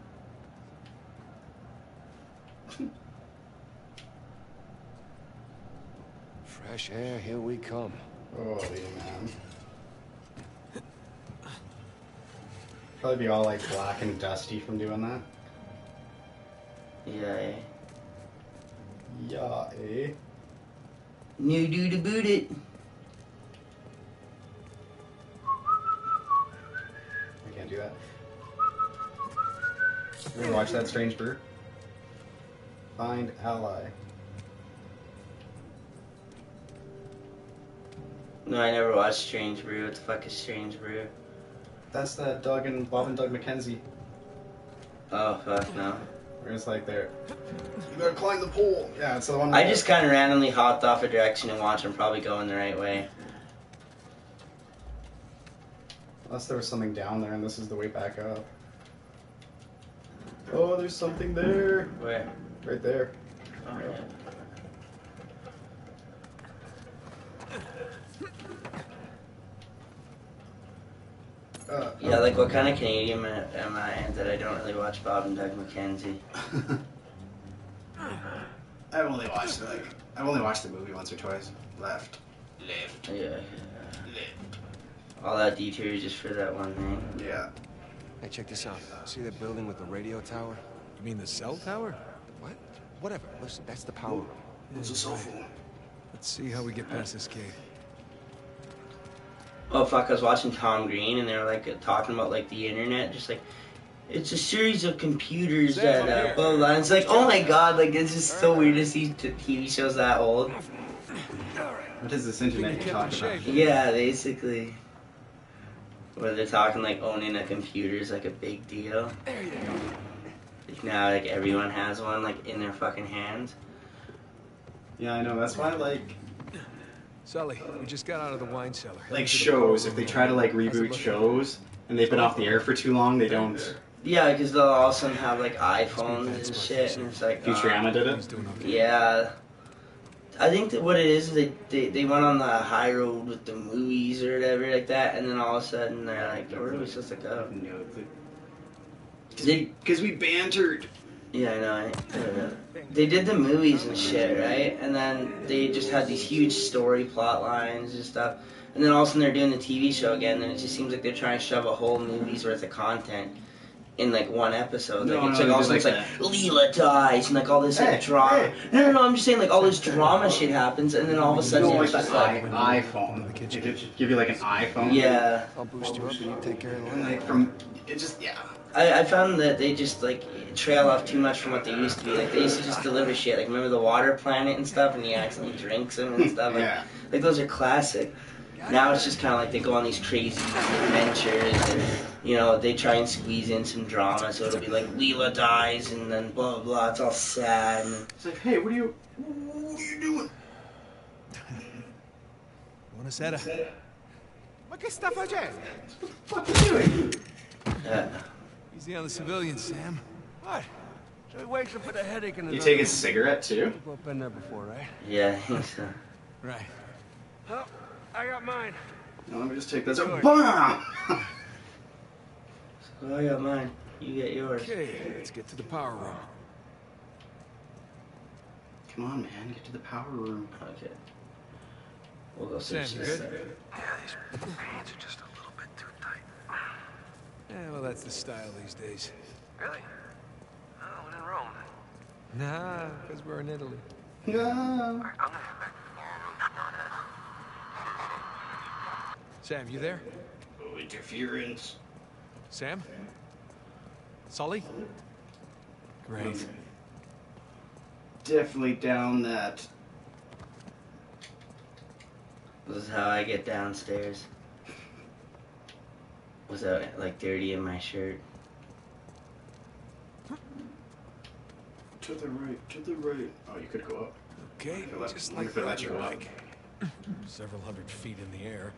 Fresh air, here we come. Holy man. Probably be all like black and dusty from doing that. Yeah, eh? Yeah, eh? New dude to boot it. You ever watch that Strange Brew? Find ally. No, I never watched Strange Brew. What the fuck is Strange Brew? That's that Doug and Bob and Doug McKenzie. Oh, fuck no. Where it's like they're... You gotta climb the pole! Yeah, it's the one... I just kind of randomly hopped off a direction and watched them probably going the right way. Unless there was something down there and this is the way back up. Oh, there's something there! Where? Right there. Oh, yeah. Uh, Yeah, like what kind of Canadian am I that I don't really watch Bob and Doug McKenzie? I've only watched like I've only watched the movie once or twice. Left. Left. Yeah. Left. All that detour is just for that one thing. Yeah. Hey, check this out. See that building with the radio tower? You mean the cell tower? What? Whatever. Listen, that's the power room. What's a cell phone? Let's see how we get past this gate. Oh fuck, I was watching Tom Green and they were like talking about like the internet, just like it's a series of computers that uh, blah, blah, blah. And it's like, oh my god, like it's just so weird to see t T V shows that old. What is this internet you're talking about? Yeah, basically. Where they're talking like owning a computer is like a big deal. There you go. Like now like everyone has one like in their fucking hands. Yeah, I know. That's why like Sully, we just got out of the wine cellar. like shows, if they try to like reboot shows and they've been off the air for too long, they don't. Yeah, because they'll all of a sudden have like iPhones and shit, and it's like Futurama uh, did it. Yeah. I think that what it is is they, they they went on the high road with the movies or whatever like that, and then all of a sudden they're like, where are we supposed to go? No, because we bantered. Yeah, I know. I, uh, they did the movies and shit, right? And then they just had these huge story plot lines and stuff. And then all of a sudden they're doing the T V show again, and it just seems like they're trying to shove a whole movie's worth of content in like one episode. Like No, it's no, like all of a they sudden do it's like Leela dies and like all this like Hey, drama. hey. No, no, no. I'm just saying like all this drama shit happens, and then all of a You sudden know, it's like just the like i- iPhone. They give, give you like an iPhone. yeah. I'll boost you up and you take care of the And line. like from it just yeah. I, I found that they just like trail off too much from what they used to be. Like they used to just deliver shit. Like remember the Water Planet and stuff, and he accidentally drinks them and stuff. Like, Yeah. like those are classic. Now it's just kind of like they go on these crazy adventures, and you know they try and squeeze in some drama. So it'll be like Leela dies, and then blah blah blah. It's all sad. And It's like, hey, what are you, what are you doing? Buonasera. Ma che sta facendo? What the fuck are you doing? uh, Easy on the civilians, Sam. What? So he wakes up with a headache and You take a cigarette too? Well, been there before, right? yeah, I think so. Right. Oh, I got mine. No, let me just take this. Sure. Bam! So I got mine. You get yours. Okay, let's get to the power room. Come on, man, get to the power room. Okay. We'll go Sam, search you this. good? Yeah, these pants are just a little bit too tight. Yeah, well, that's the style these days. Really? Oh, when in Rome. Nah, because we're in Italy. No. I'm gonna head back. Sam, you there? Oh, interference. Sam? Sully? Great. Definitely down that. This is how I get downstairs. Without like dirty in my shirt. To the right, to the right. Oh, you could go up. Okay, If it let- just wonder like if it the lets you other go up. leg. Several hundred feet in the air.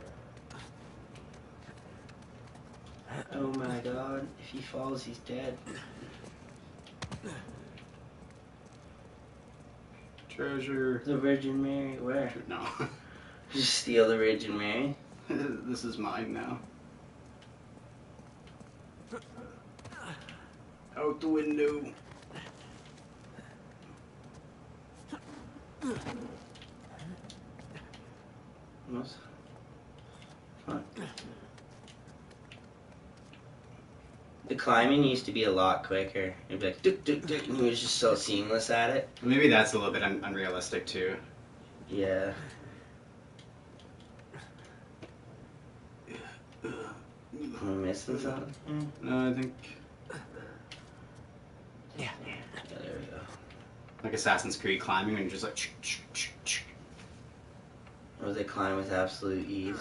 Oh my god, if he falls, he's dead. Treasure. The Virgin Mary, where? No. Just steal the Virgin Mary? This is mine now. Out the window. What's... Fuck. The climbing used to be a lot quicker. It'd be like, duk, duk, duk, and he was just so seamless at it. Maybe that's a little bit un unrealistic too. Yeah. Am I missing something? No, I think. Like Assassin's Creed climbing, and you're just like. Ch ch ch ch. Or they climb with absolute ease.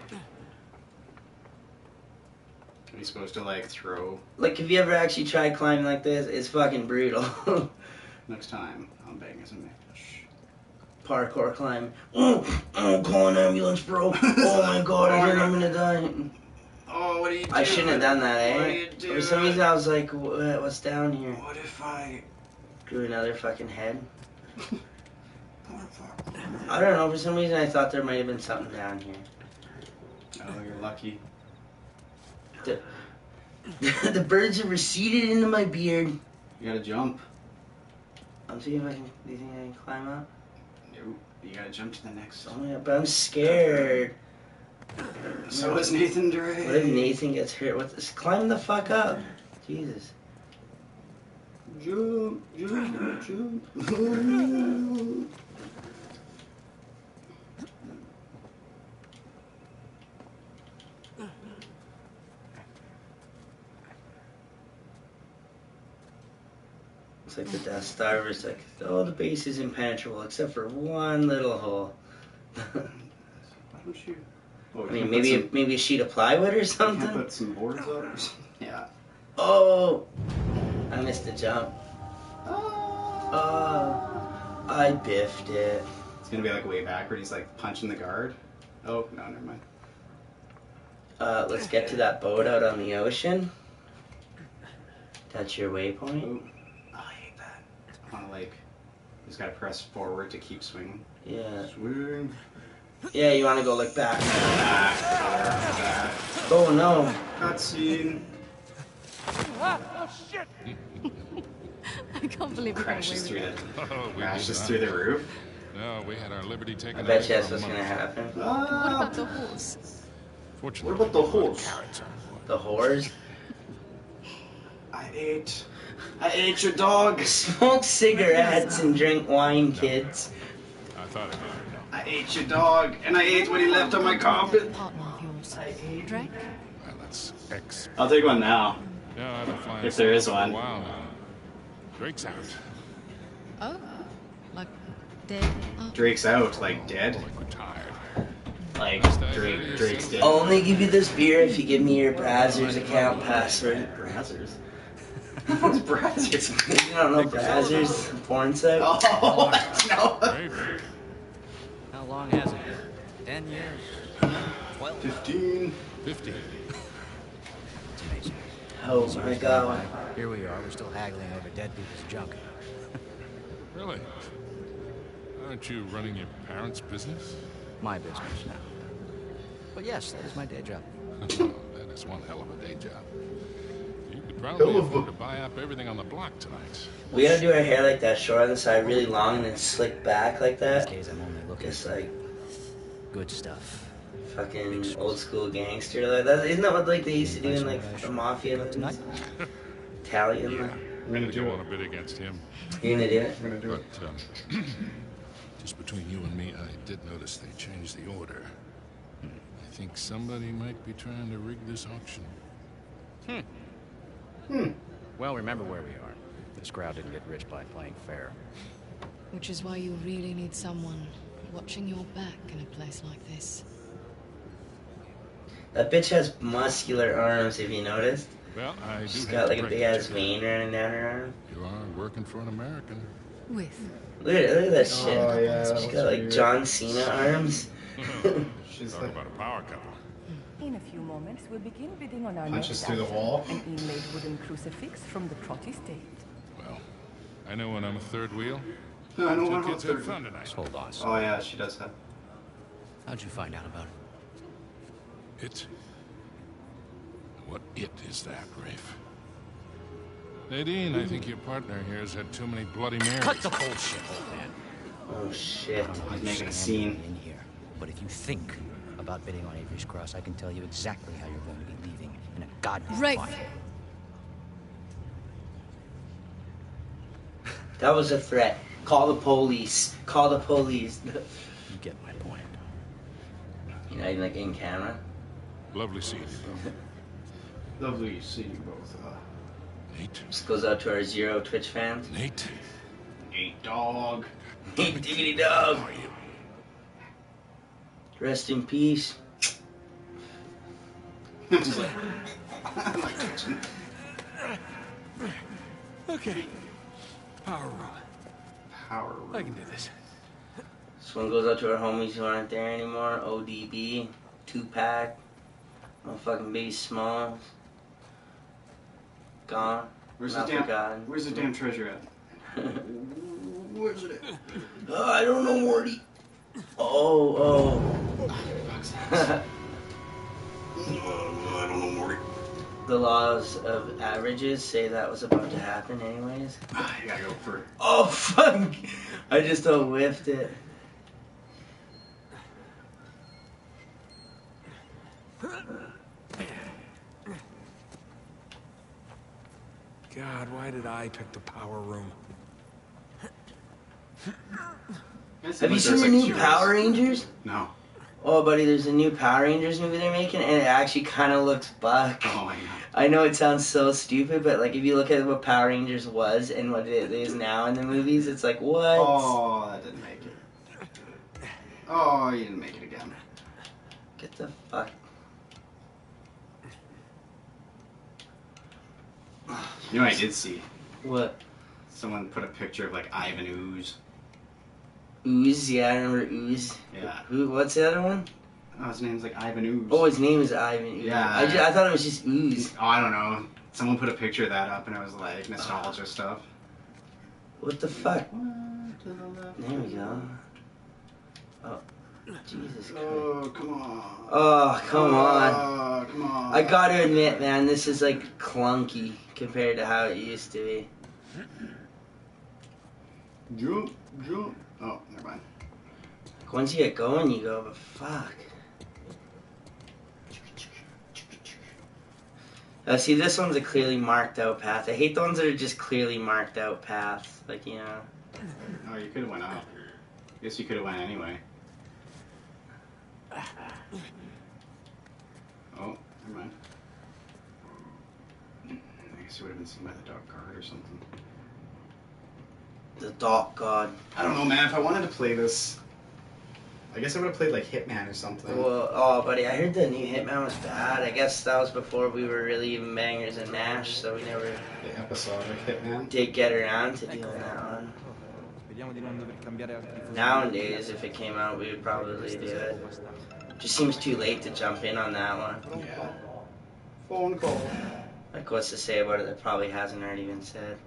Are you supposed to like throw? Like, if you ever actually tried climbing like this, it's fucking brutal. Next time, I'm banging some Parkour climb. Oh, oh, call an ambulance, bro. Oh my god, I think I'm gonna die. Oh, what are you doing? I shouldn't have done that, eh? What are you doing? For some reason, I was like, what, what's down here? What if I grew another fucking head? I don't know, for some reason, I thought there might have been something down here. Oh, you're lucky. The, the birds have receded into my beard. You gotta jump. I'm seeing if I can. Do you think I can climb up? No, you gotta jump to the next. Oh yeah, but I'm scared. So is Nathan Drake. What if Nathan gets hurt? What? This? Climb the fuck up. Jesus. Jump, jump, jump. It's like the Death Star was like, oh, the base is impenetrable except for one little hole. Why don't you? Oh, I mean, maybe a, some, maybe a sheet of plywood or something. Can't put some boards up. Or something? Yeah. Oh, I missed the jump. Oh, I biffed it. It's gonna be like way backward. He's like punching the guard. Oh no, never mind. Uh, let's get to that boat out on the ocean. That's your waypoint. Oh, I hate that. On a lake. You just gotta press forward to keep swinging. Yeah. Swing. Yeah, you wanna go look back. Back, forward, back. Oh no. Cutscene. Oh shit! I can't believe we crashes through the Oh, we crashes did through the not. roof. No, we had our liberty taken. I bet away you that's for a what's gonna month. happen. What about the horse? Fortunately, What about the horse? The whores? I ate. I ate your dog. Smoke cigarettes and drink wine, kids. I thought it I ate your dog, and I ate what he left on my carpet. Partner of yours, Drake? Well, that's X. I'll take one now. Yeah, I've been flying If there is solo for one. a while now. Drake's out. Oh, like dead? Oh. Drake's out, like dead. Like retired. Like Drake, Drake's dead. I'll only give you this beer if you give me your Brazzers account password. Brazzers. What's Brazzers? You don't know Brazzers? Porn site? Oh no. Brave. How long has it been? Ten years? Twelve? Fifteen. Fifty. It's amazing. Oh my god. Here we are, we're still haggling over dead people's junk. Really? Aren't you running your parents' business? My business now. But yes, that is my day job. Oh, that is one hell of a day job. You could probably afford to buy up everything on the block tonight. We gotta do our hair like that, short on the side, really long, and then slick back like that. These days I'm only looking Just for like good stuff. fucking old school gangster. Like that. Isn't that what like they used to do in like the mafia movies? Italian. Yeah. Like. I'm gonna do go it. on a bit against him. You gonna do it? I'm gonna do it. But um, just between you and me, I did notice they changed the order. I think somebody might be trying to rig this auction. Hmm. Hmm. Well, remember where we are. This crowd didn't get rich by playing fair. Which is why you really need someone watching your back in a place like this. That bitch has muscular arms. If you noticed, Well, I do she's have got to like a break big it ass to you. vein running down her arm. You are working for an American. With? Look at look at that shit. Oh yeah. that She's looks got like weird. John Cena arms. She's Talk like about a power couple. In a few moments, we'll begin bidding on our punches next through the asset, wall. an inlaid wooden crucifix from the Trotty State. Well, I know when I'm a third wheel. I don't Two want kids to. had fun tonight. Hold on. Oh yeah, she does have. How'd you find out about it? It? What it is that, Rafe? Nadine, I think your partner here has had too many Bloody Marys. Cut the bullshit, old man. Oh shit. I don't know how He's you making a stand scene. in here, but if you think about bidding on Avery's Cross, I can tell you exactly how you're going to be leaving in a goddamn Rafe. fight. That was a threat. Call the police. Call the police. You get my point. You know, like in camera. Lovely seeing you both. Lovely to see you both. Uh, Nate? This goes out to our zero Twitch fans. Nate? Eat dog. Eat diggity dog. Rest in peace. Okay. Power room. Power room. I can do this. This one goes out to our homies who aren't there anymore. O D B, Tupac, motherfucking Biggie Smalls. Gone. Where's Not the damn? forgotten. Where's the damn treasure at? Where's it at? Oh, I don't know, Morty. Oh, oh. I don't know, Morty. The laws of averages say that was about to happen anyways. I gotta go for it. Oh, fuck. I just don't whiffed it. God, why did I pick the power room? Have you seen the new Power Rangers? No. Oh, buddy, there's a new Power Rangers movie they're making, and it actually kind of looks buck. Oh my god. I know it sounds so stupid, but like if you look at what Power Rangers was and what it is now in the movies, it's like, what? Oh, that didn't make it. Oh, you didn't make it again. Get the fuck. You know what I did see? What? Someone put a picture of like Ivan Ooze. Ooze, yeah, I remember Ooze. Yeah. Who? What's the other one? Oh, his name's like Ivan Ooze. Oh, his name is Ivan Ooze. Yeah. I, just, I thought it was just Ooze. Oh, I don't know. Someone put a picture of that up and it was like nostalgia stuff. What the fuck? There we go. Oh, Jesus Christ. Oh, come on. Oh, come on. Oh, come on. I gotta admit, man, this is like clunky compared to how it used to be. Jump, jump. Oh, never mind. Once you get going, you go, but fuck. Uh, see, this one's a clearly marked out path. I hate the ones that are just clearly marked out paths. Like, you know. Oh, you could have went up. Guess you could have went anyway. Oh, never mind. I guess you would have been seen by the dark card or something. The Dark God. I don't know, man. If I wanted to play this, I guess I would have played like Hitman or something. Well, oh, buddy, I heard the new Hitman was bad. I guess that was before we were really even bangers and mash, so we never The episodic Hitman. did get around to doing that one. Nowadays, if it came out, we would probably do it. Just seems too late to jump in on that one. Yeah. Phone call. Like, what's to say about it that probably hasn't already been said?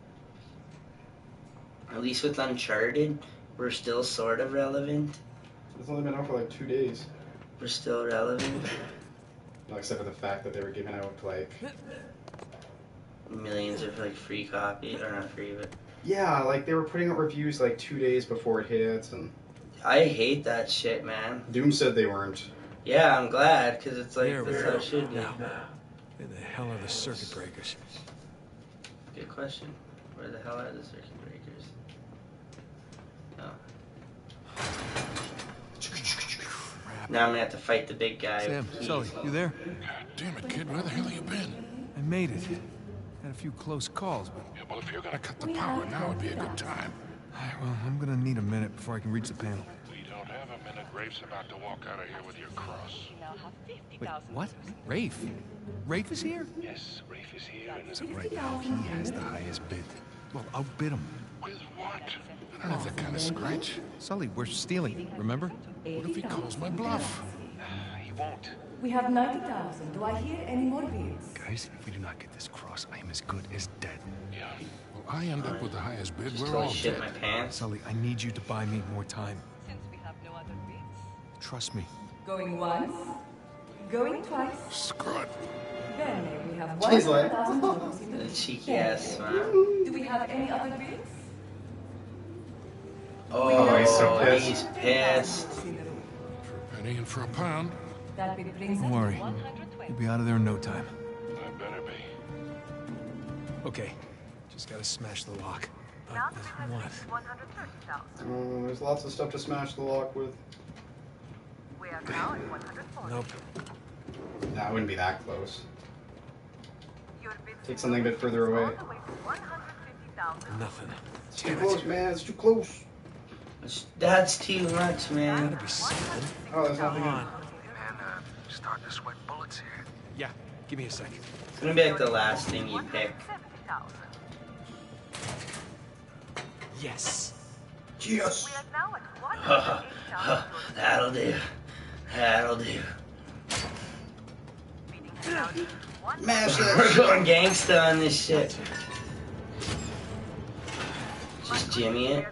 At least with Uncharted, we're still sort of relevant. It's only been out for like two days. We're still relevant. No, except for the fact that they were giving out like Millions of like free copies, or not free, but yeah, like they were putting out reviews like two days before it hits, and I hate that shit, man. Doom said they weren't. Yeah, I'm glad, because it's like, There we that's go. how it should be. Now, where the hell are the circuit breakers? Good question. Where the hell are the circuit breakers? Oh. Now I'm gonna have to fight the big guy. Sam, with keys. Sully, you there? Damn it, kid, where the hell you been? I made it. Had a few close calls, but... Yeah, well, if you're gonna cut the power, now would be a good time. Well, I'm gonna need a minute before I can reach the panel. We don't have a minute. Rafe's about to walk out of here with your cross. Wait, what? Rafe? Rafe is here? Yes, Rafe is here, and So right now, he has the highest bid. Well, outbid him. with what? I don't have that kind of scratch. Sully, we're stealing, remember? What if he calls my bluff? He won't. We have ninety thousand. Do I hear any more bids? Guys, if we do not get this cross, I am as good as dead. Yeah. Well, I end up with the highest bid. Just We're totally all shit dead. my pants. Sully, I need you to buy me more time. Since we have no other bids. Trust me. Going once. Going twice. Screw it. Then we have She's one like, hundred thousand dollars in the The bids. cheeky ass smile. Do we have any other bids? Oh, he's so pissed. he's pissed. For a penny and for a pound. That bid brings Don't us worry. to one hundred twenty. You'll be out of there in no time. I better be. Okay. Just gotta smash the lock. Uh, what? Oh, there's lots of stuff to smash the lock with. Nope. That wouldn't be that close. Take something a bit further away. Nothing. It's too close, man. It's too close. That's too much, man. Gotta be something. Oh, there's nothing in. on. Man, uh, starting to sweat bullets here. Yeah, give me a second. It's gonna be like the last thing you pick. Yes. Yes. That'll do. That'll do. Mash that We're shit. going gangsta on this shit. Just Jimmy it.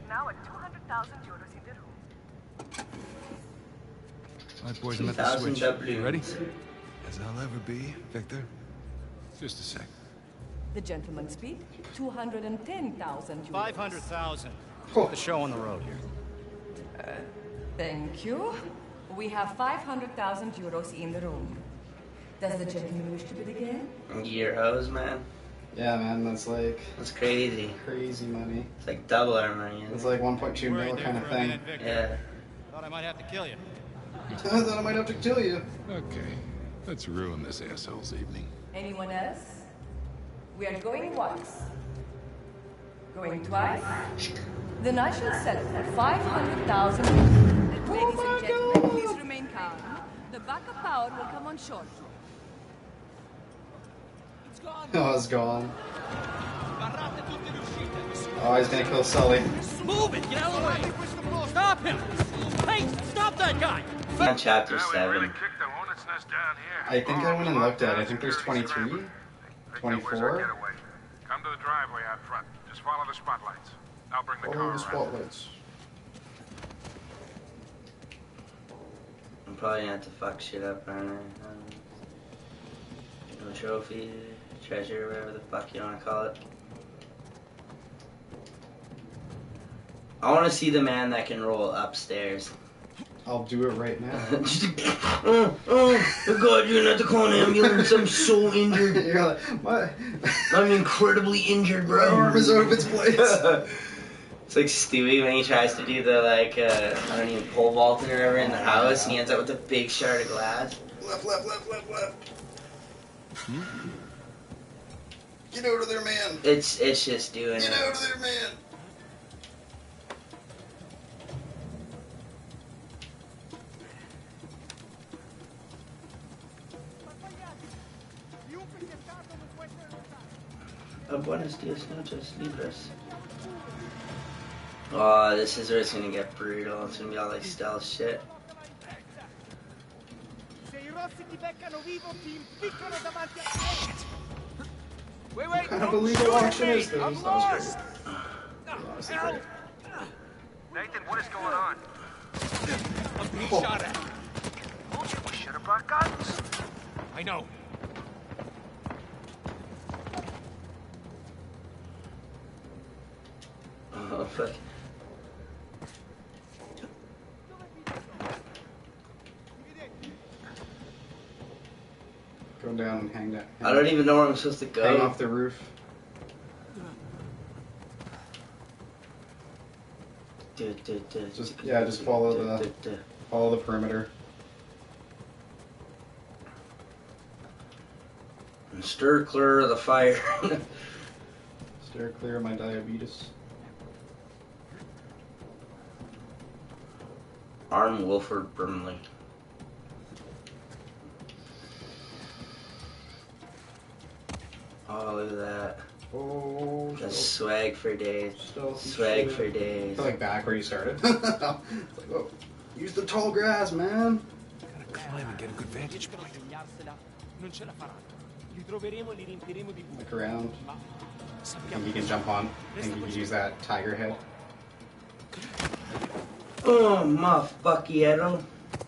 All right, boys, I'm at the two thousand switch. doubloons. You ready? As I'll ever be, Victor. Just a sec. The gentleman speak. Two hundred and ten thousand. Five hundred thousand. Oh. The show on the road here. Thank you. We have five hundred thousand euros in the room. Does the gentleman wish to bid again? Euros, man. Yeah, man, that's like That's crazy. crazy money. It's like double our money. Isn't It's it? like one point two mil kind of thing. Yeah. Thought I might have to kill you. I thought I might have to kill you. Okay, let's ruin this asshole's evening. Anyone else? We are going once. Going twice? Then I shall settle for five hundred thousand. Ladies and gentlemen, please remain calm. The backup power will come on shortly. Oh, it's gone. Oh, he's gonna kill Sully. Move it! Get out of the way! Stop him! Hey, stop that guy! On chapter seven. I think I went and looked at it. I think there's twenty-three? twenty-four? Come to the driveway out front. Just follow the spotlights. I'll bring the All car the around. spotlights. I'm probably gonna have to fuck shit up, aren't I? Um, no trophy, treasure, whatever the fuck you wanna call it. I wanna see the man that can roll upstairs. I'll do it right now. oh, oh, oh god, you're gonna have to call an ambulance. I'm so injured. You're like, what? I'm incredibly injured, bro. My arm is out of its place. It's like Stewie when he tries to do the, like, uh, I don't even, pole vaulting or whatever in the house, and he ends up with a big shard of glass. Left, left, left, left, left. Get out of there, man. It's, it's just doing Get it. out of there, man. Oh, buenos dias, noches, libres. Oh, this is where it's gonna get brutal. It's gonna be all like stealth shit. Wait, wait, What kind of don't illegal shoot at auction me. is this? I'm That was lost. great. Ow. Nathan, what is going on? I'm being Oh. shot at. Told you we should have brought guns. I know. Oh, fuck. Go down and hang that. I don't even know where I'm supposed to go. Hang off the roof. Du, du, du, Just du, yeah, just follow du, the du, du. follow the perimeter. And stir clear of the fire. Steer clear of my diabetes. Arm Wilford Brimley. Oh, look at that. Oh, That's stealth- swag for days. stealthy Swag shit. for days. I feel like back where you started. It's like, oh, use the tall grass, man. Gotta climb and get a good vantage point. Non ce la faranno. Li troveremo e li riempiremo di buchi. Look around. Ma I sappiamo think you can jump on. I think you can use that tiger head. Oh, my fuckiero.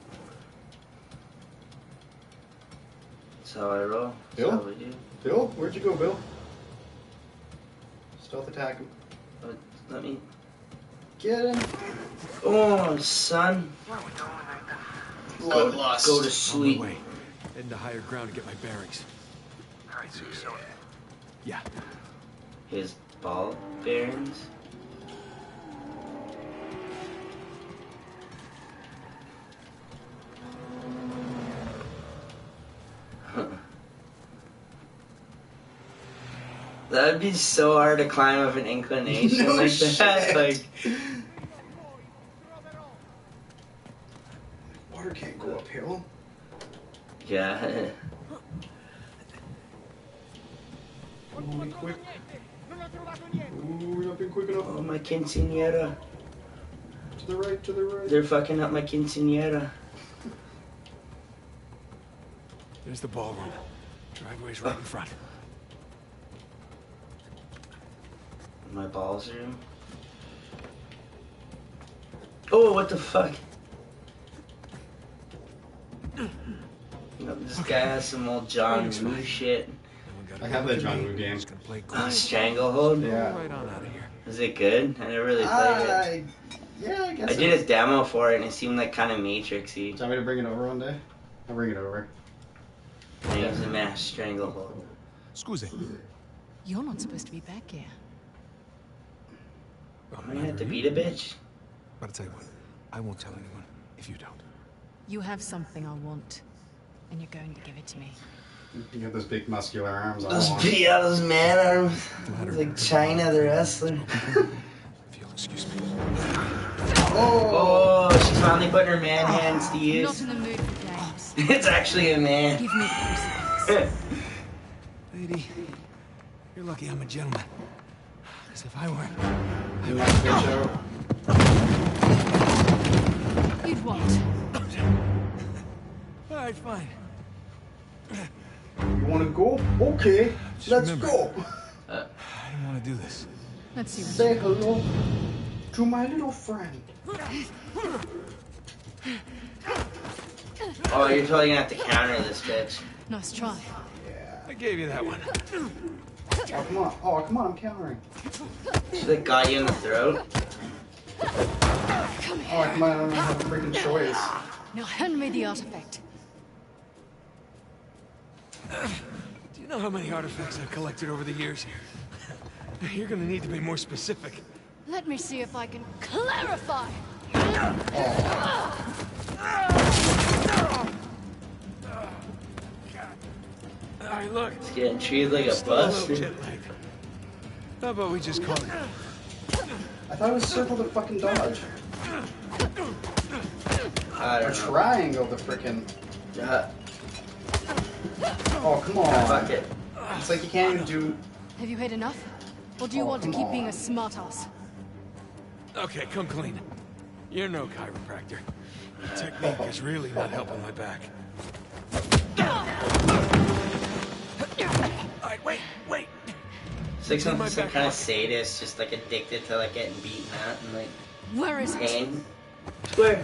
That's how I roll. That's Bill? how we do. Bill, where'd you go, Bill? Stealth attack him. Let, let me. Get him. Oh, son. Go, Bloodlust. go to On my sleep. way. Heading to higher ground to get my bearings. All right, so you saw it. Yeah. His ball bearings. That'd be so hard to climb up an inclination No like shit. that. Like, water can't go uphill. yeah. Ooh, be quick. Ooh, we're not being quick enough. Oh, my quinceañera. To the right, to the right. They're fucking up my quinceañera. There's the ballroom. Driveway's right in front. My balls room. Oh, what the fuck? No, this guy has some old John Woo shit. I have that John Woo game. Oh, Stranglehold? Yeah. Right on out of here. Is it good? I never really played I, it. yeah, I guess I did a demo for it and it seemed like kind of Matrixy. Do you want me to bring it over one day? I'll bring it over. Name's a mass Stranglehold. Scusi. You're not supposed to be back here. I have to beat a bitch? But I'll tell you what, I won't tell anyone if you don't. You have something I want, and you're going to give it to me. You got those big muscular arms. I Those want. big, yeah, those man arms. It's like China, the wrestler. If you'll excuse me. Oh, she's finally putting her man hands to use. Not in the mood for games. It's actually a man. Give me the crucifix. Lady, you're lucky I'm a gentleman. Because if I weren't, You want to bitch out? You'd what? all right, fine. You want to go? Okay, Just let's remember, go. I don't want to do this. Let's see what Say hello to my little friend. Oh, you're totally gonna have to counter this bitch. Nice try. I gave you that one. Oh, come on. Oh, come on, I'm countering. She like got you in the throat. Come Oh, here. come on, I don't have a freaking choice. Now hand me the artifact. Do you know how many artifacts I've collected over the years? You're gonna need to be more specific. Let me see if I can clarify. All right, look. It's getting treated like a Still a bus. little jet-lagged. How about we just call it? I thought it was circle to fucking dodge. I Or don't know. triangle to frickin'. Uh, Oh, come on. fuck it. It's like you can't even do. Have you had enough? Or do you Oh, want to come keep being on. a smartass? Okay, come clean. You're no chiropractor. Your technique is really not helping my back. All right, wait, wait. It's like some, My some back kind of pocket. sadist, just like addicted to like getting beaten out and like Where is it? pain. Square.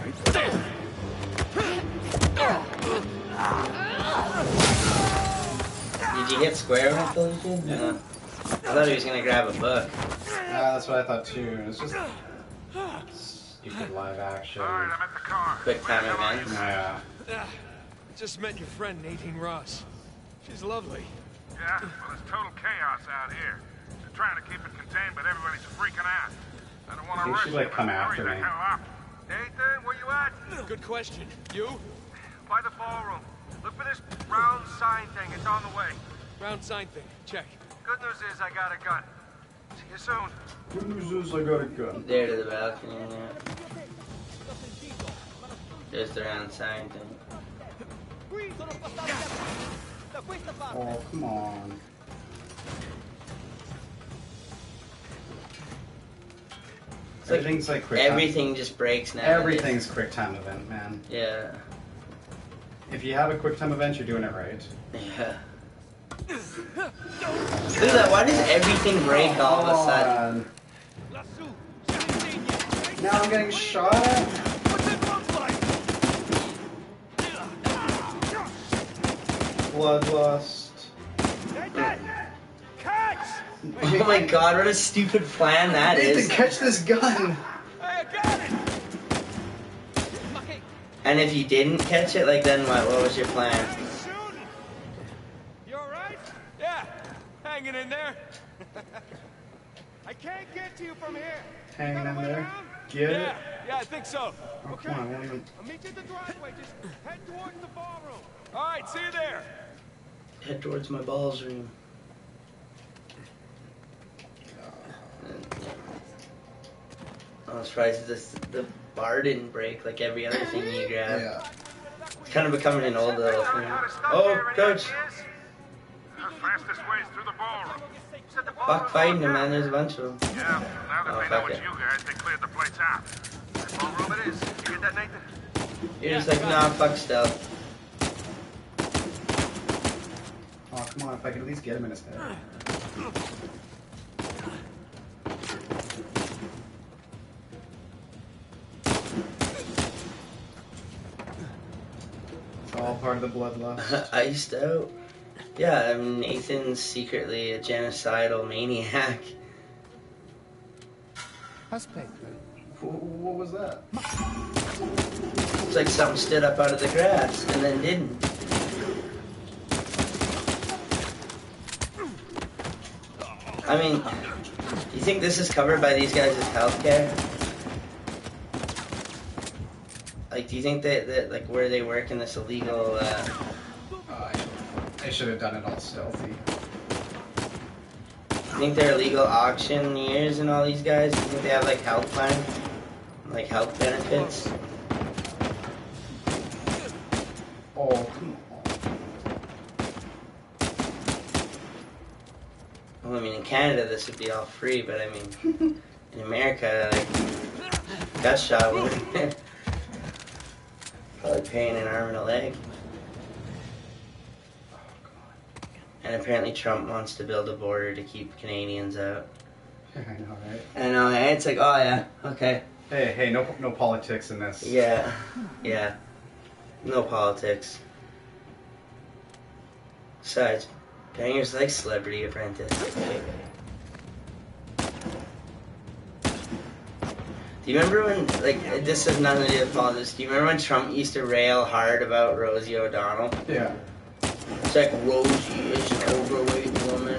Did you hit square with those dude? No. I thought he was gonna grab a book. Yeah, that's what I thought too. It's just stupid live action. Alright, I'm at the car. Quick time events. Yeah. Ah, just met your friend Nadine Ross. She's lovely. Yeah? Well, it's total chaos out here. They're trying to keep it contained, but everybody's freaking out. I don't want I to think rush she'd, like, you, but come hurry after the me. hell up. Nathan, where you at? Good question. You? By the ballroom. Look for this round sign thing. It's on the way. Round sign thing. Check. Good news is I got a gun. See you soon. Good news is I got a gun. There to the balcony. Yeah. There's the round sign thing. Oh, come on. It's like Everything's like quick everything time. just breaks now. Everything's quick time event, man. Yeah. If you have a quick time event, you're doing it right. Yeah. Look at that. Why does everything break all of a sudden? Now I'm getting shot at. Bloodlust. Oh my god, what a stupid plan that Nathan, is. catch this gun! And if you didn't catch it, like then what? What was your plan? You all right? Yeah, hanging in there. I can't get to you from here. Hanging in there. Get yeah, it? yeah, I think so. Oh, come on, I won't even. I'll meet you at the driveway. Just head towards the ballroom. All right, see you there. Head towards my balls room. I'm surprised this, the bar didn't break like every other thing you grab. Yeah. It's kind of becoming an old little thing. Oh, coach. The fastest way is through the ballroom. Fuck fighting them, man. There's a bunch of them. Yeah, now that Oh, they know fuck it's it. you guys, they cleared the place out. The ballroom it is. You get that, Nathan? You're just like, nah, fuck stealth. Oh, come on, if I could at least get him in his head. It's all part of the bloodlust. Iced out. Yeah, I mean, Nathan's secretly a genocidal maniac. Aspetta. What was that? It's like something stood up out of the grass and then didn't. I mean, you think this is covered by these guys' healthcare? Like, do you think that, that like, where they work in this illegal, uh... Uh, I should have done it all stealthy. You think they're illegal auctioneers and all these guys? Do you think they have, like, health plan? Like, health benefits? Oh, come on. Well, I mean, in Canada, this would be all free, but I mean, in America, like, got shot with probably paying an arm and a leg. And apparently Trump wants to build a border to keep Canadians out. I know, right? I know, eh? It's like, oh yeah, okay. Hey, hey, no, no politics in this. Yeah, yeah. No politics. Besides, Banger's like Celebrity Apprentice. Do you remember when, like, this has nothing to do with politics, do you remember when Trump used to rail hard about Rosie O'Donnell? Yeah. It's like, Rosie is an overweight woman.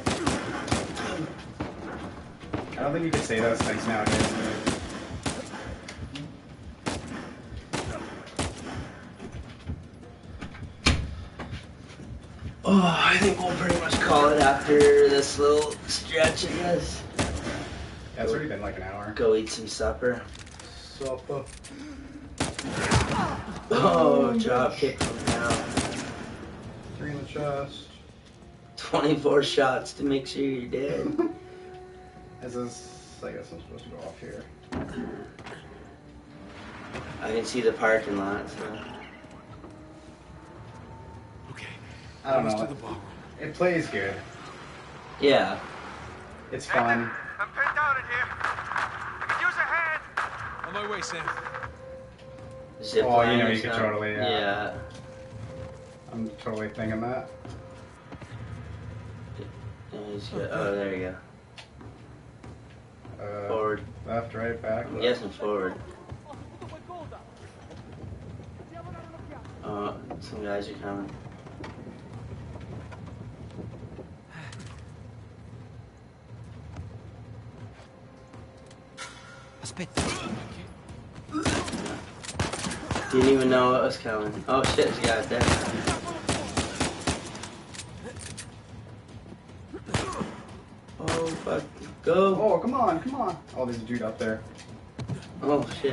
I don't think you can say those things nowadays. Oh, I think we'll pretty much call it after this little stretch, I guess. Yeah, it's already been like an hour. Go eat some supper. Supper. Oh, drop kick from now. Three in the chest. twenty-four shots to make sure you're dead. Is this, I guess I'm supposed to go off here. I can see the parking lot, so. I don't know. It, it plays good. Yeah. It's fun. I'm pinned down in here. I could use a hand. On my way, Sam. Zip Oh, you know, line you could or totally, something. yeah. Yeah. I'm totally thinking that. Yeah, he's good. Oh, there you Uh, go. Forward. Left, right, back. I'm guessing forward. Oh, some guys are coming. Didn't even know what was coming. Oh shit, there's a guy out there. Oh fuck, go! Oh, come on, come on! Oh, there's a dude up there. Oh shit.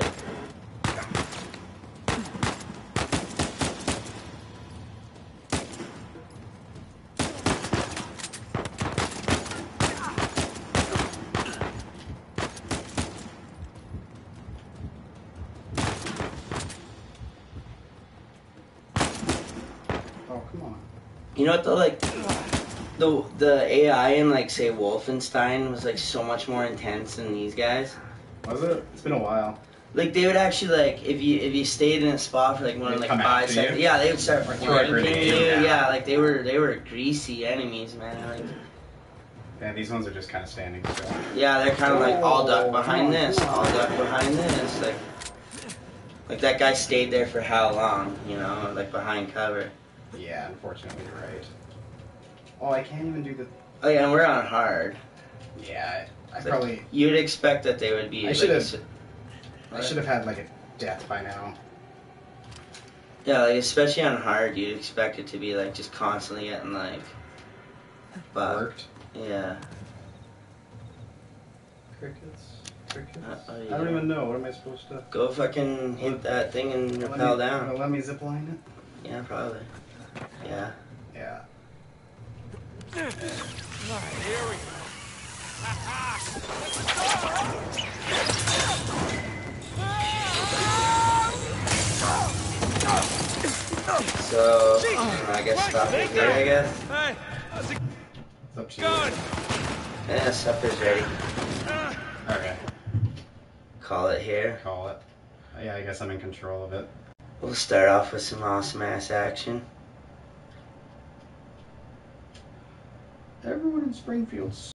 You know what though, like, the the A I in, like, say, Wolfenstein was, like, so much more intense than these guys. Was it? It's been a while. Like, they would actually, like, if you if you stayed in a spot for, like, more than, like, come five after seconds, you? yeah, they would start Or throw a flanking grenade, you. yeah. Yeah, like, they were they were greasy enemies, man. Like, Yeah, these ones are just kind of standing still. yeah, they're kind of like all duck Oh, behind come on, this, come all on. duck behind this. Like, like that guy stayed there for how long? You know, like behind cover. Yeah, unfortunately, you're right. Oh, I can't even do the... Oh yeah, and we're on hard. Yeah, I, I Like, probably... You'd expect that they would be. I like, should have... s- I should have had, like, a death by now. Yeah, like especially on hard, you'd expect it to be like just constantly getting like. But Worked. yeah. Crickets. Uh, uh, I don't even know. What am I supposed to? Go fucking hit that thing and Let rappel me- down. Let me zipline it. Yeah, probably. Yeah. Yeah. Here we go. So, I guess stop it here, I guess. Hey, how's it It's up to going? Yeah, supper's ready. you. Okay. Call it here. Call it. Yeah, I guess I'm in control of it. We'll start off with some awesome ass action. Everyone in Springfield's